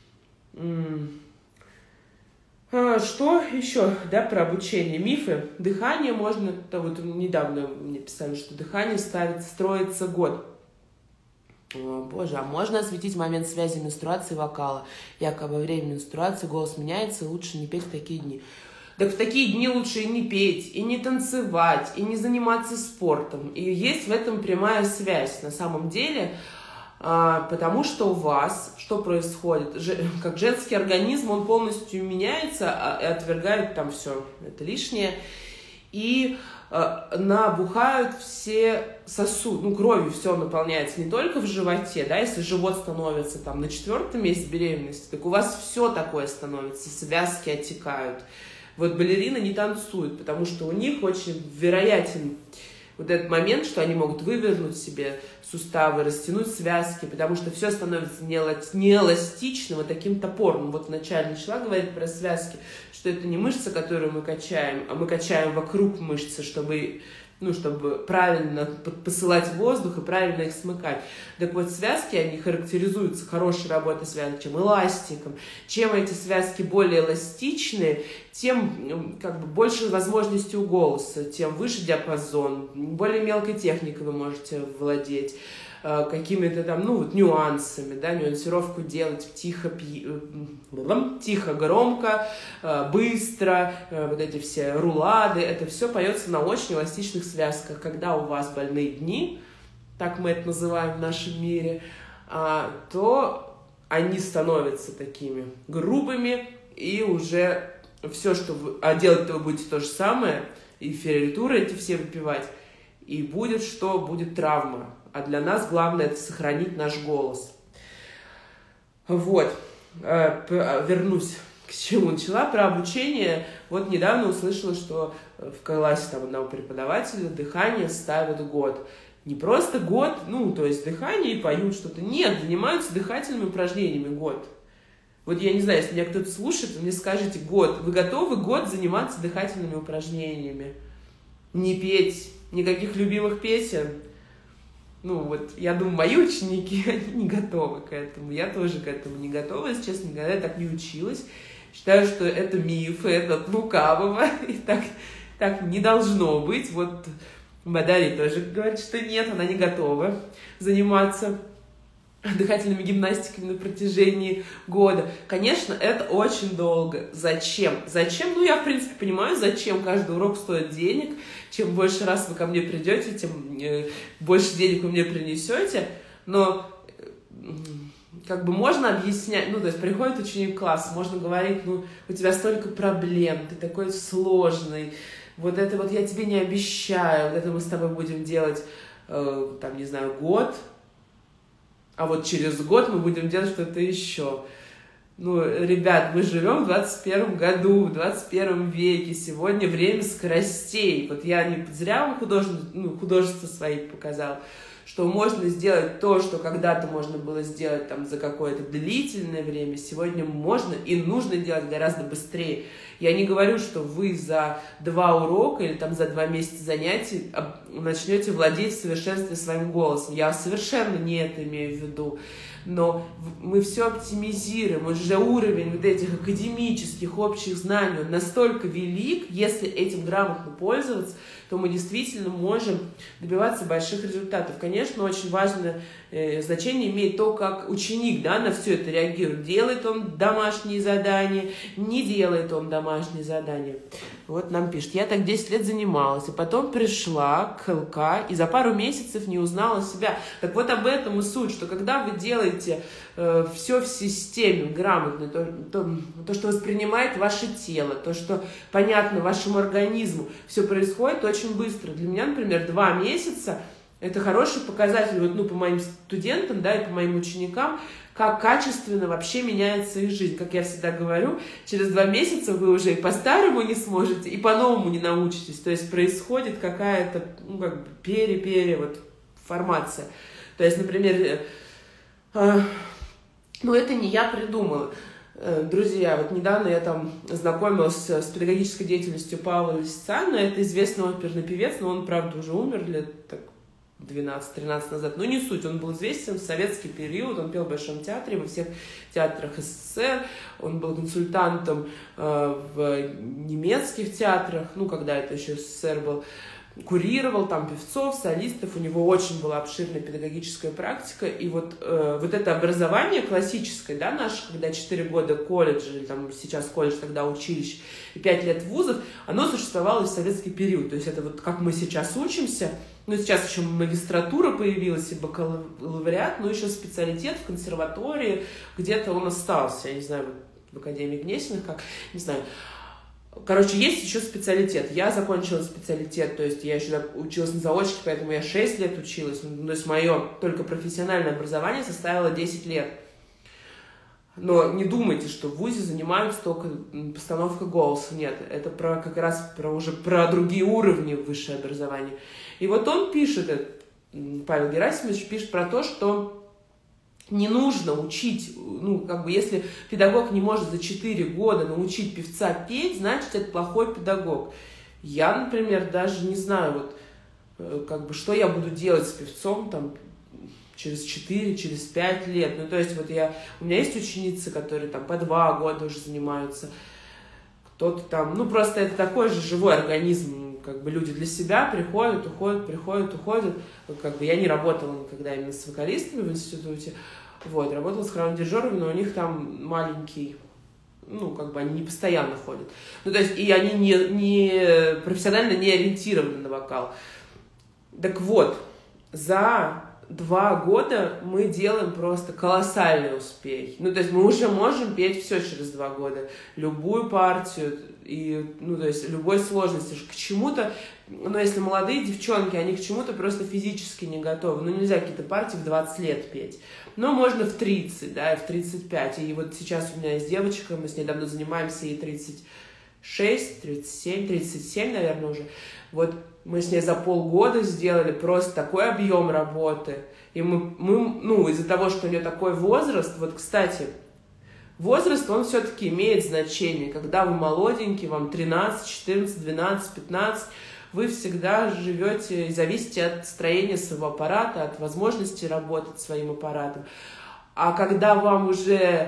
Что еще, про обучение? Мифы. Дыхание можно, вот недавно мне писали, что дыхание строится год. Боже, а можно осветить момент связи менструации и вокала? Якобы во время менструации голос меняется, лучше не петь в такие дни. Так в такие дни лучше и не петь, и не танцевать, и не заниматься спортом. И есть в этом прямая связь на самом деле, потому что у вас что происходит? Как женский организм, он полностью меняется и отвергает там все, это лишнее. И набухают все сосуды, кровью все наполняется не только в животе, если живот становится там на 4-м месяце беременности, так у вас все такое становится, связки оттекают. Вот балерины не танцуют, потому что у них очень вероятен вот этот момент, что они могут вывернуть себе суставы, растянуть связки, потому что все становится неэластичным, а таким топорным. Вот вначале начала говорить про связки, что это не мышца, которую мы качаем, а мы качаем вокруг мышцы, чтобы правильно посылать воздух и правильно их смыкать. Так вот, связки, они характеризуются хорошей работой связок, чем эластиком. Чем эти связки более эластичные, тем больше возможностей у голоса, тем выше диапазон, более мелкой техникой вы можете владеть, какими-то нюансами, нюансировку делать тихо, громко, быстро, вот эти все рулады, это все поется на очень эластичных связках. Когда у вас больные дни, так мы это называем в нашем мире, то они становятся такими грубыми, и уже все, что вы... А делать-то вы будете то же самое, и ферритуры эти все выпивать, и будет травма. А для нас главное — это сохранить наш голос. Вот. Вернусь к чему начала. Про обучение. Вот недавно услышала, что в классе одного преподавателя дыхание ставят год. Не просто год, то есть дыхание и поют что-то. Нет, занимаются дыхательными упражнениями год. Вот я не знаю, если меня кто-то слушает, вы мне скажите год. Вы готовы год заниматься дыхательными упражнениями? Не петь никаких любимых песен? Я думаю, мои ученики, они не готовы к этому. Я тоже к этому не готова, если честно, никогда так не училась. Считаю, что это мифы, это от лукавого, и так не должно быть. Вот Бадари тоже говорит, что нет, она не готова заниматься дыхательными гимнастиками на протяжении года. Конечно, это очень долго. Зачем? Я, в принципе, понимаю, зачем. Каждый урок стоит денег. Чем больше раз вы ко мне придете, тем больше денег вы мне принесете. Но можно объяснять, то есть приходит ученик в класс, можно говорить, у тебя столько проблем, ты такой сложный, вот это вот я тебе не обещаю, вот это мы с тобой будем делать, год, а вот через год мы будем делать что-то еще. Ребят, мы живем в 21 году, в 21 веке. Сегодня время скоростей. Вот я не зря вам художество свои показала, что можно сделать то, что когда-то можно было сделать за какое-то длительное время. Сегодня можно и нужно делать гораздо быстрее. Я не говорю, что вы за 2 урока или за 2 месяца занятий начнете владеть в совершенстве своим голосом. Я совершенно не это имею в виду. Но мы все оптимизируем. Уже уровень вот этих академических общих знаний настолько велик, если этим грамотно пользоваться, то мы действительно можем добиваться больших результатов. конечно, очень важное значение имеет то, как ученик, да, на все это реагирует. Делает он домашние задания, не делает он домашние задания. Вот нам пишет: я так 10 лет занималась, и потом пришла к ХЛК и за пару месяцев не узнала себя. Так вот об этом и суть, что когда вы делаете все в системе грамотно, то, что воспринимает ваше тело, то, что понятно вашему организму, все происходит очень быстро. Для меня, например, 2 месяца — это хороший показатель, вот, ну, по моим студентам, да, и по моим ученикам, как качественно вообще меняется их жизнь. Как я всегда говорю, через 2 месяца вы уже и по-старому не сможете, и по-новому не научитесь. То есть происходит какая-то, ну, как бы вот формация. То есть, например, ну, это не я придумала. Друзья, вот недавно я там знакомилась с педагогической деятельностью Павла Лисицына. Это известный оперный певец, но он, правда, уже умер лет так 12-13 назад. Но не суть, он был известен в советский период, он пел в Большом театре, во всех театрах СССР, он был консультантом в немецких театрах, ну, когда это еще СССР был, курировал там певцов, солистов, у него очень была обширная педагогическая практика, и вот это образование классическое, да, наше, когда 4 года колледж, или там сейчас колледж, тогда училище, и 5 лет вузов, оно существовало в советский период, то есть это вот как мы сейчас учимся, ну, сейчас еще магистратура появилась и бакалавриат, но еще специалитет в консерватории, где-то он остался, я не знаю, в Академии Гнесиных, как, не знаю. Короче, есть еще специалитет. Я закончила специалитет, то есть я еще училась на заочке, поэтому я 6 лет училась. То есть мое только профессиональное образование составило 10 лет. Но не думайте, что в ВУЗе занимаются только постановкой голоса. Нет, это как раз уже про другие уровни высшего образования. И вот он пишет, Павел Герасимович пишет про то, что не нужно учить, ну, как бы, если педагог не может за 4 года научить певца петь, значит, это плохой педагог. Я, например, даже не знаю, вот, как бы, что я буду делать с певцом, там, через 4, через 5 лет. Ну, то есть, вот у меня есть ученицы, которые, там, по 2 года уже занимаются, кто-то там, ну, просто это такой же живой организм, как бы, люди для себя приходят, уходят, приходят, уходят. Как бы я не работала никогда именно с вокалистами в институте, вот, работала с хоровыми дирижерами, но у них там маленький, ну, как бы они не постоянно ходят. Ну, то есть, и они не профессионально не ориентированы на вокал. Так вот, за 2 года мы делаем просто колоссальный успех. Ну, то есть, мы уже можем петь все через 2 года. Любую партию, и, ну, то есть, любой сложности. К чему-то, ну, если молодые девчонки, они к чему-то просто физически не готовы. Ну, нельзя какие-то партии в 20 лет петь. Но можно в 30, да, и в 35. И вот сейчас у меня есть девочка, мы с ней давно занимаемся, ей 36, 37, 37, наверное, уже. Вот мы с ней за полгода сделали просто такой объем работы. И мы ну, из-за того, что у нее такой возраст, вот, кстати, возраст, он все-таки имеет значение. Когда вы молоденький, вам 13, 14, 12, 15, вы всегда живете и зависите от строения своего аппарата, от возможности работать своим аппаратом. А когда вам уже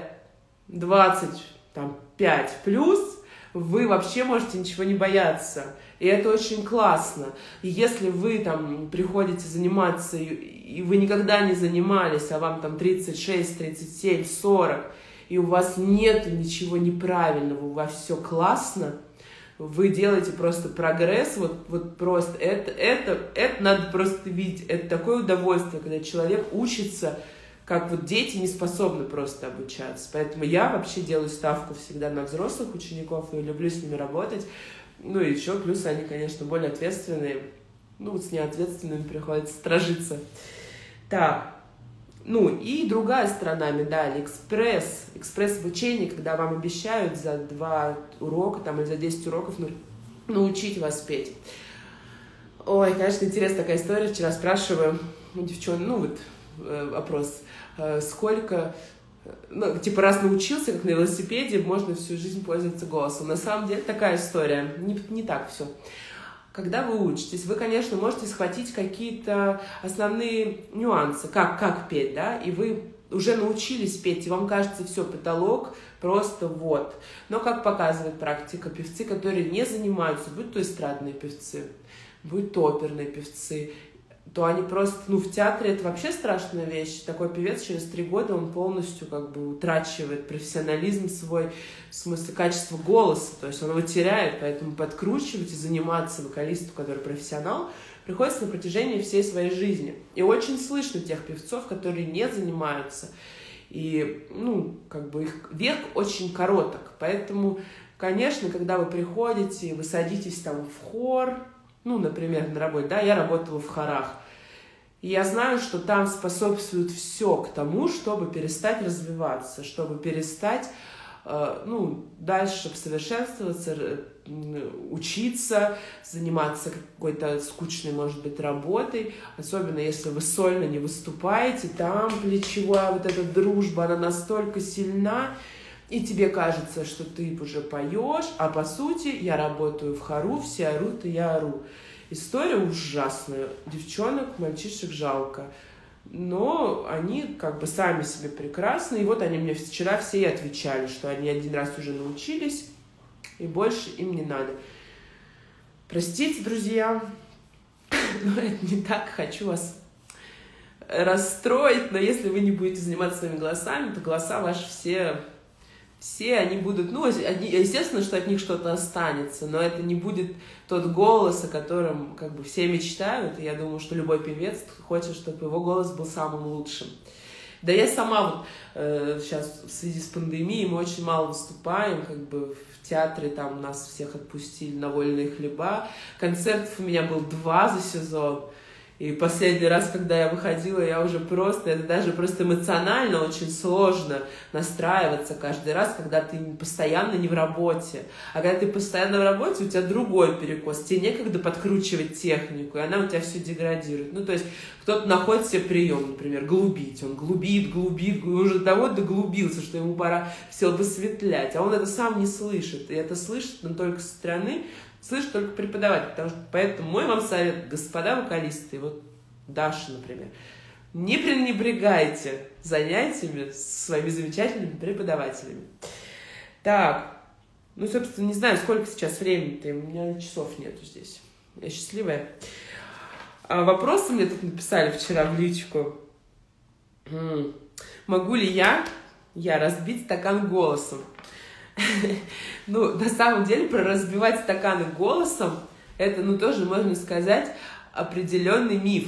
25 плюс, вы вообще можете ничего не бояться. И это очень классно. И если вы там приходите заниматься, и вы никогда не занимались, а вам там 36, 37, 40, и у вас нет ничего неправильного, у вас все классно, вы делаете просто прогресс, вот просто это надо просто видеть. Это такое удовольствие, когда человек учится, как вот дети не способны просто обучаться. Поэтому я вообще делаю ставку всегда на взрослых учеников и люблю с ними работать. Ну и еще плюс они, конечно, более ответственные. Ну вот с неответственными приходится стражиться. Так, ну и другая сторона медали, экспресс-обучение, когда вам обещают за 2 урока там, или за 10 уроков научить вас петь. Ой, конечно, интересная такая история. Вчера спрашиваю у девчонок, ну вот опрос, сколько, ну, типа, раз научился, как на велосипеде, можно всю жизнь пользоваться голосом. На самом деле такая история, не так все. Когда вы учитесь, вы, конечно, можете схватить какие-то основные нюансы, как петь, да, и вы уже научились петь, и вам кажется, все, потолок просто вот. Но, как показывает практика, певцы, которые не занимаются, будь то эстрадные певцы, будь то оперные певцы, то они просто, ну, в театре это вообще страшная вещь. Такой певец через 3 года, он полностью как бы утрачивает профессионализм свой, в смысле качество голоса, то есть он его теряет, поэтому подкручивать и заниматься вокалисту, который профессионал, приходится на протяжении всей своей жизни. И очень слышно тех певцов, которые не занимаются. И, ну, как бы их век очень короток. Поэтому, конечно, когда вы приходите, вы садитесь там в хор, ну, например, на работе, да, я работала в хорах, и я знаю, что там способствует все к тому, чтобы перестать развиваться, чтобы перестать, ну, дальше совершенствоваться, учиться, заниматься какой-то скучной, может быть, работой, особенно если вы сольно не выступаете, там плечевая вот эта дружба, она настолько сильна, и тебе кажется, что ты уже поешь, а по сути я работаю в хору, все орут, и я ору. История ужасная. Девчонок, мальчишек жалко. Но они как бы сами себе прекрасны. И вот они мне вчера все и отвечали, что они 1 раз уже научились, и больше им не надо. Простите, друзья, но это не так. Хочу вас расстроить, но если вы не будете заниматься своими голосами, то голоса ваши все они будут, ну, естественно, что от них что-то останется, но это не будет тот голос, о котором как бы все мечтают, и я думаю, что любой певец хочет, чтобы его голос был самым лучшим. Да я сама вот сейчас в связи с пандемией мы очень мало выступаем, как бы в театре там нас всех отпустили на вольные хлеба, концертов у меня был 2 за сезон. И последний раз, когда я выходила, я уже просто, это даже просто эмоционально очень сложно настраиваться каждый раз, когда ты постоянно не в работе. А когда ты постоянно в работе, у тебя другой перекос, тебе некогда подкручивать технику, и она у тебя все деградирует. Ну, то есть кто-то находит себе прием, например, голубить. Он голубит, и уже до того доглубился, что ему пора все высветлять. А он это сам не слышит, и это слышит он только со стороны, слышит только преподаватель. Поэтому мой вам совет, господа вокалисты, вот Даша, например, не пренебрегайте занятиями с своими замечательными преподавателями. Так, ну, собственно, не знаю, сколько сейчас времени-то, у меня часов нету здесь. Я счастливая. Вопросы мне тут написали вчера в личку. Могу ли я разбить стакан голосом? Ну, на самом деле, про разбивать стаканы голосом, это, ну, тоже, можно сказать, определенный миф.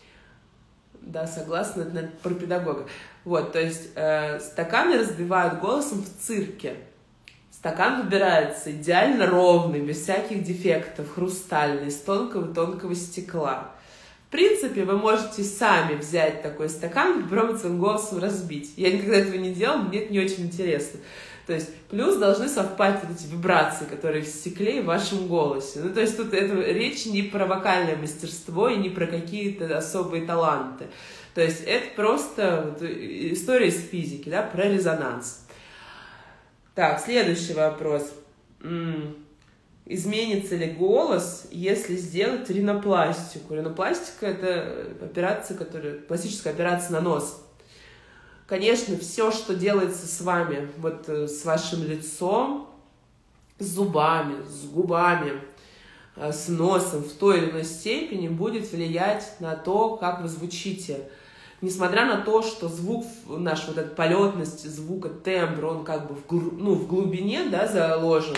Да, согласна, это про педагога. Вот, то есть, стаканы разбивают голосом в цирке. Стакан выбирается идеально ровный, без всяких дефектов, хрустальный, из тонкого стекла. В принципе, вы можете сами взять такой стакан и попробовать своим голосом разбить. Я никогда этого не делала, мне это не очень интересно. То есть, плюс должны совпасть вот эти вибрации, которые в стекле и в вашем голосе. Ну, то есть, тут речь не про вокальное мастерство и не про какие-то особые таланты. То есть, это просто вот история из физики, да, про резонанс. Так, следующий вопрос. Изменится ли голос, если сделать ринопластику? Ринопластика – это пластическая операция на нос. Конечно, все, что делается с вами, вот с вашим лицом, с зубами, с губами, с носом в той или иной степени будет влиять на то, как вы звучите. Несмотря на то, что звук, наш вот эта полетность звука, тембр, он как бы в глубине, да, заложен,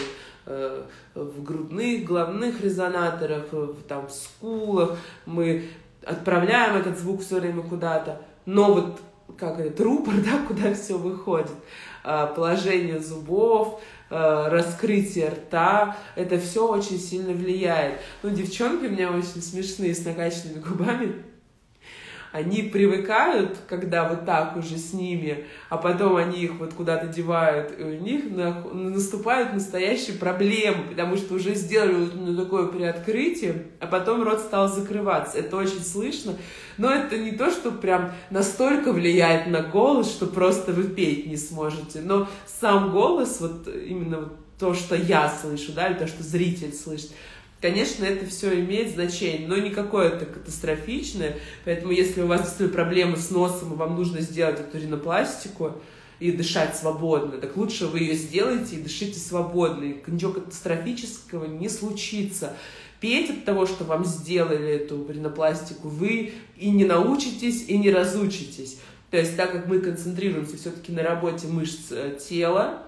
в грудных, головных резонаторах, там, в скулах, мы отправляем этот звук все время куда-то, но вот как этот рупор, да, куда все выходит, положение зубов, раскрытие рта, это все очень сильно влияет. Ну, девчонки у меня очень смешные, с накачанными губами, они привыкают, когда вот так уже с ними, а потом они их вот куда-то девают, и у них наступают настоящие проблемы, потому что уже сделали вот такое приоткрытие, а потом рот стал закрываться. Это очень слышно, но это не то, что прям настолько влияет на голос, что просто вы петь не сможете, но сам голос, вот именно вот то, что я слышу, да, или то, что зритель слышит, конечно, это все имеет значение, но не какое-то катастрофичное. Поэтому, если у вас действительно проблемы с носом, и вам нужно сделать эту ринопластику и дышать свободно, так лучше вы ее сделаете и дышите свободно. И ничего катастрофического не случится. петь от того, что вам сделали эту ринопластику, вы и не научитесь, и не разучитесь. То есть так как мы концентрируемся все-таки на работе мышц тела,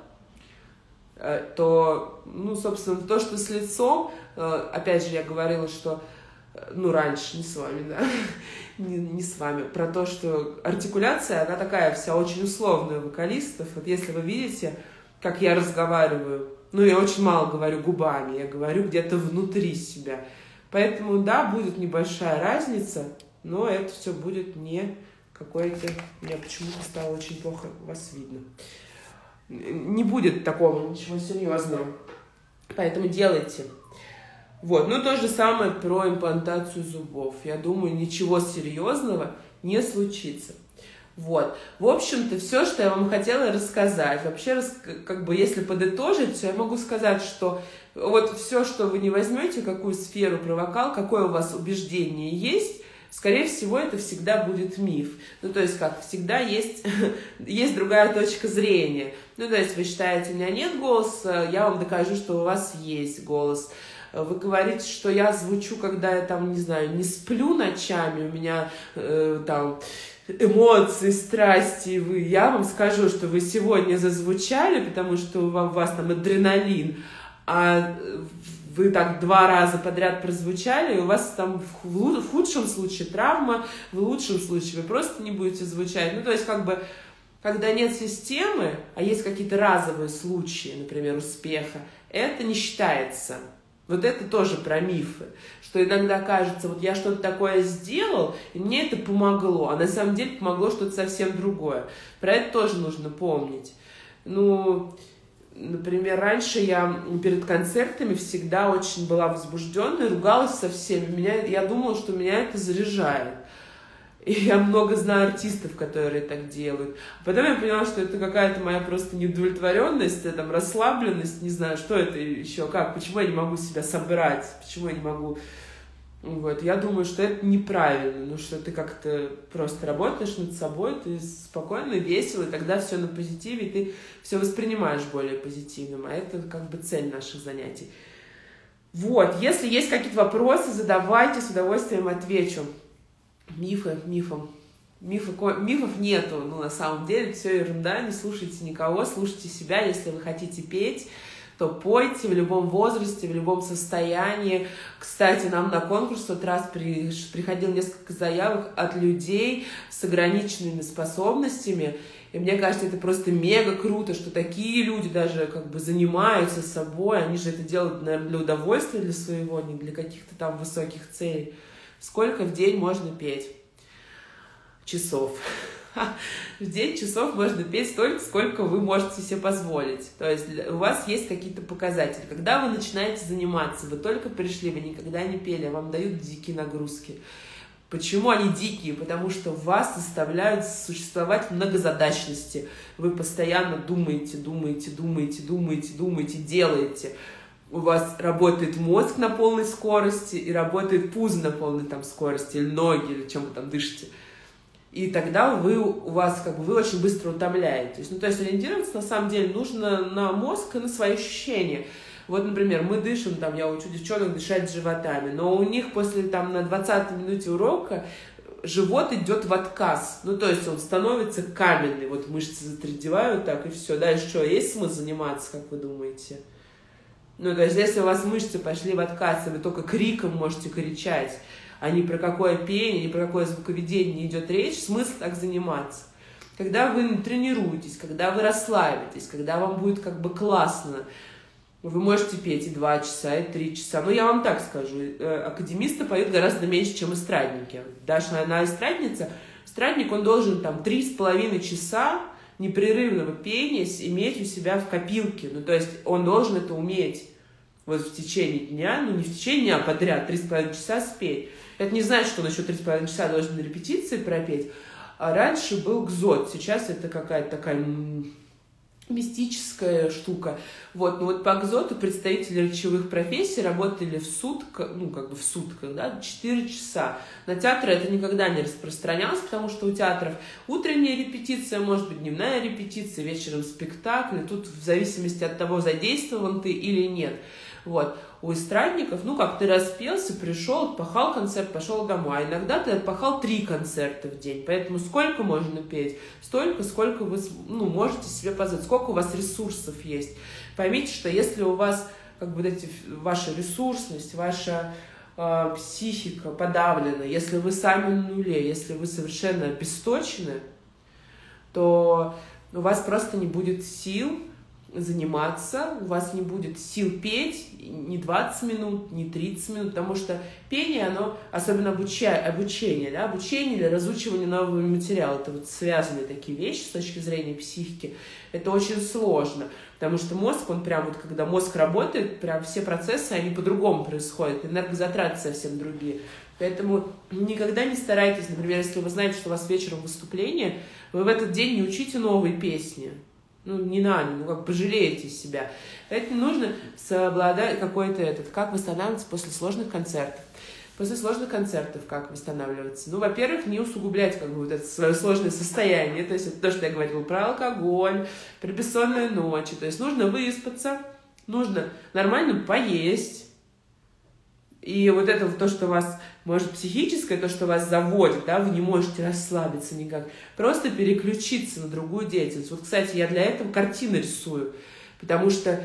то, ну, собственно, то, что с лицом, опять же, я говорила, что, ну, раньше, не с вами, да, не с вами, про то, что артикуляция, она такая вся очень условная у вокалистов. Вот если вы видите, как я разговариваю, ну, я очень мало говорю губами, я говорю где-то внутри себя. Поэтому, да, будет небольшая разница, но это все будет не какое-то... Мне почему-то стало очень плохо вас видно. Не будет такого ничего серьезного. Поэтому делайте. Вот. Ну, то же самое про имплантацию зубов. Я думаю, ничего серьезного не случится. Вот. В общем-то, все, что я вам хотела рассказать. Вообще, как бы, если подытожить, я могу сказать, что вот все, что вы не возьмете, какую сферу про вокал, какое у вас убеждение есть, скорее всего, это всегда будет миф. Ну, то есть, как всегда, есть другая точка зрения. Ну, то есть, вы считаете, у меня нет голоса, я вам докажу, что у вас есть голос. Вы говорите, что я звучу, когда я там, не знаю, не сплю ночами, у меня там эмоции, страсти. Я вам скажу, что вы сегодня зазвучали, потому что у вас там адреналин, а вы так 2 раза подряд прозвучали, и у вас там в худшем случае травма, в лучшем случае вы просто не будете звучать. Ну, то есть, как бы, когда нет системы, а есть какие-то разовые случаи, например, успеха, это не считается. Вот это тоже про мифы, что иногда кажется, вот я что-то такое сделал, и мне это помогло, а на самом деле помогло что-то совсем другое. Про это тоже нужно помнить. Ну, например, раньше я перед концертами всегда очень была возбужденной, ругалась со всеми. Я думала, что меня это заряжает. И я много знаю артистов, которые так делают. А потом я поняла, что это какая-то моя просто неудовлетворенность, там, расслабленность, не знаю, что это еще, как, почему я не могу себя собрать, почему я не могу... Вот. Я думаю, что это неправильно, ну, что ты как-то просто работаешь над собой, ты спокойно, весело, и тогда все на позитиве, и ты все воспринимаешь более позитивным, а это как бы цель наших занятий. Вот, если есть какие-то вопросы, задавайте, с удовольствием отвечу. Мифов нету, ну, на самом деле, все ерунда, не слушайте никого, слушайте себя, если вы хотите петь, то пойте в любом возрасте, в любом состоянии. Кстати, нам на конкурс в тот раз приходило несколько заявок от людей с ограниченными способностями, и мне кажется, это просто мега круто, что такие люди даже как бы занимаются собой, они же это делают, наверное, для удовольствия, для своего, не для каких-то там высоких целей. Сколько в день можно петь? Часов. В день часов можно петь столько, сколько вы можете себе позволить. То есть у вас есть какие-то показатели. Когда вы начинаете заниматься, вы только пришли, вы никогда не пели, а вам дают дикие нагрузки. Почему они дикие? Потому что вас заставляют существовать в многозадачности. Вы постоянно думаете, делаете. У вас работает мозг на полной скорости и работает пузо на полной там скорости, или ноги, или чем вы там дышите. И тогда вы очень быстро утомляетесь. Ну, то есть ориентироваться на самом деле нужно на мозг и на свои ощущения. Вот, например, мы дышим, там, я учу девчонок дышать животами, но у них после, там, на 20-й минуте урока живот идет в отказ. Ну, то есть он становится каменный, вот мышцы затвердевают так, и все. Дальше что, есть смысл заниматься, как вы думаете? Ну, то есть, если у вас мышцы пошли в отказ, и вы только криком можете кричать, а ни про какое пение, ни про какое звуковедение не идет речь, смысл так заниматься. Когда вы тренируетесь, когда вы расслабитесь, когда вам будет как бы классно, вы можете петь и 2 часа, и 3 часа. Но я вам так скажу, академисты поют гораздо меньше, чем эстрадники. Даже она эстрадница, эстрадник, он должен там 3,5 часа непрерывного пения иметь у себя в копилке. Ну, то есть он должен это уметь вот в течение дня, ну не в течение дня, а подряд 3,5 часа спеть. Это не значит, что он еще 3,5 часа должен на репетиции пропеть. А раньше был гзот, сейчас это какая-то такая мистическая штука. Вот, ну вот по гзоту представители речевых профессий работали в сутках, ну как бы в сутках, да, 4 часа. На театры это никогда не распространялось, потому что у театров утренняя репетиция, может быть дневная репетиция, вечером спектакль. Тут в зависимости от того, задействован ты или нет. Вот. У эстрадников, ну, как ты распелся, пришел, отпахал концерт, пошел домой. А иногда ты отпахал 3 концерта в день. Поэтому сколько можно петь? Столько, сколько вы можете себе позволить. Сколько у вас ресурсов есть. Поймите, что если у вас как бы ваша ресурсность, ваша психика подавлена, если вы сами на нуле, если вы совершенно обесточены, то у вас просто не будет сил заниматься, у вас не будет сил петь ни 20 минут, ни 30 минут, потому что пение, оно, особенно обучение, да, обучение или разучивание нового материала, это вот связанные такие вещи с точки зрения психики, это очень сложно, потому что мозг, он прям вот, когда мозг работает, прям все процессы, они по-другому происходят, энергозатраты совсем другие. Поэтому никогда не старайтесь, например, если вы знаете, что у вас вечером выступление, вы в этот день не учите новые песни. Ну, не надо, как пожалеете себя. Поэтому нужно соблюдать как восстанавливаться после сложных концертов. После сложных концертов как восстанавливаться? Ну, во-первых, не усугублять как бы вот это свое сложное состояние. То есть это то, что я говорила про алкоголь, про бессонные ночи. То есть нужно выспаться, нужно нормально поесть. И вот это вот то, что вас, может, психическое, то, что вас заводит, да, вы не можете расслабиться никак. Просто переключиться на другую деятельность. Вот, кстати, я для этого картины рисую, потому что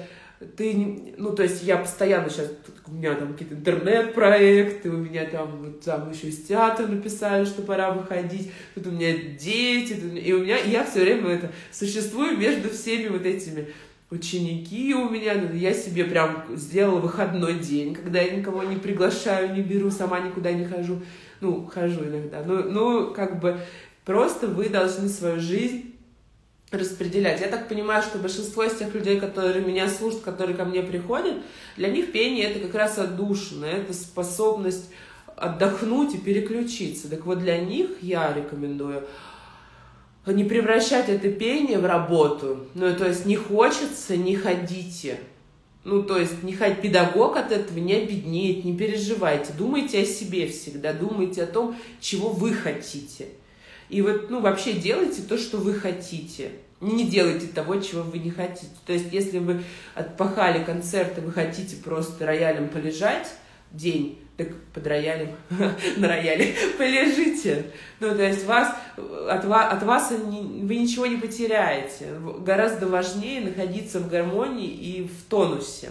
то есть я постоянно сейчас, у меня там какие-то интернет-проекты, у меня там еще из театра написали, что пора выходить, тут у меня дети, и я все время существую между всеми вот этими ученики у меня, я себе прям сделала выходной день, когда я никого не приглашаю, не беру, сама никуда не хожу. Ну, хожу иногда. Как бы просто вы должны свою жизнь распределять. Я так понимаю, что большинство из тех людей, которые меня слушают, которые ко мне приходят, для них пение — это как раз отдушина, это способность отдохнуть и переключиться. Так вот, для них я рекомендую не превращать это пение в работу. То есть не хочется, не ходите. То есть педагог от этого не обеднеет, не переживайте. Думайте о себе всегда, думайте о том, чего вы хотите. И вообще делайте то, что вы хотите. Не делайте того, чего вы не хотите. То есть если вы отпахали концерт, и вы хотите просто роялем полежать день, так под роялем, на рояле полежите. То есть от вас вы ничего не потеряете. Гораздо важнее находиться в гармонии и в тонусе.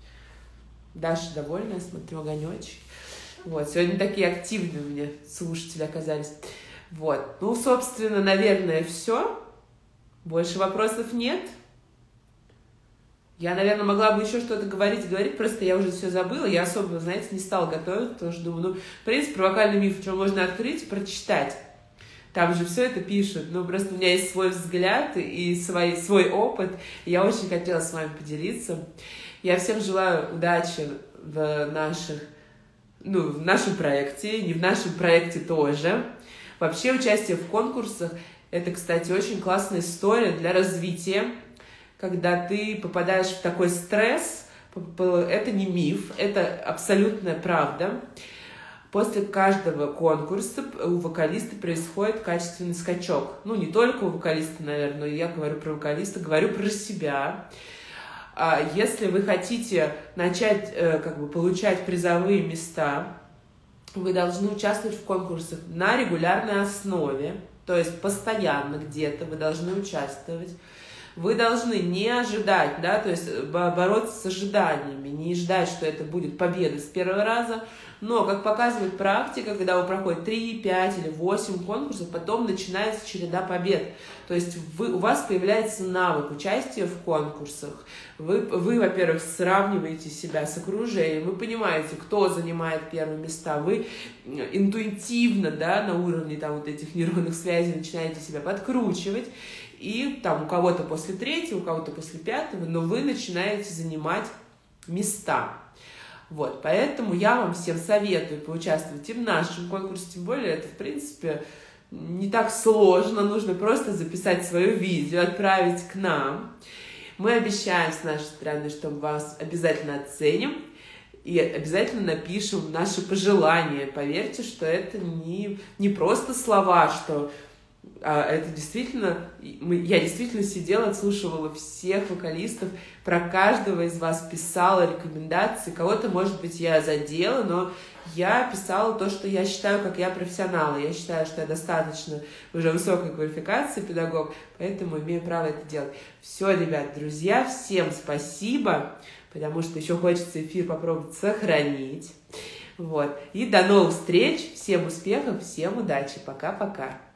Даша довольна, я смотрю, огонечек. Сегодня такие активные у меня слушатели оказались. Собственно, наверное, все. Больше вопросов нет. Я, наверное, могла бы еще что-то говорить, просто я уже все забыла. Я особо, знаете, не стала готовить, потому что думаю, в принципе, про вокальный миф, что можно открыть, прочитать. Там же все это пишут. Просто у меня есть свой взгляд и свой опыт. И я очень хотела с вами поделиться. Я всем желаю удачи в нашем проекте, не в нашем проекте тоже. Вообще, участие в конкурсах — это, кстати, очень классная история для развития. Когда ты попадаешь в такой стресс, это не миф, это абсолютная правда. После каждого конкурса у вокалиста происходит качественный скачок. Не только у вокалиста, наверное, но я говорю про вокалиста, говорю про себя. Если вы хотите начать получать призовые места, вы должны участвовать в конкурсах на регулярной основе, то есть постоянно где-то вы должны участвовать. Вы должны не ожидать, то есть бороться с ожиданиями, не ждать, что это будет победа с первого раза, но, как показывает практика, когда вы проходите 3, 5 или 8 конкурсов, потом начинается череда побед. То есть у вас появляется навык участия в конкурсах. Вы, во-первых, сравниваете себя с окружением, вы понимаете, кто занимает первые места, вы интуитивно, на уровне этих нейронных связей начинаете себя подкручивать, и у кого-то после 3, у кого-то после 5, но вы начинаете занимать места. Поэтому я вам всем советую поучаствовать и в нашем конкурсе, тем более это, в принципе, не так сложно, нужно просто записать свое видео, отправить к нам. Мы обещаем с нашей стороны, что мы вас обязательно оценим и обязательно напишем наши пожелания. Поверьте, что это не просто слова, что А это действительно, я действительно сидела, отслушивала всех вокалистов, про каждого из вас писала рекомендации. Кого-то, может быть, я задела, но я писала то, что я считаю, как я профессионал. Я считаю, что я достаточно уже высокой квалификации педагог, поэтому имею право это делать. Все, ребят, друзья, всем спасибо, потому что еще хочется эфир попробовать сохранить. Вот. И до новых встреч, всем успехов, всем удачи. Пока-пока.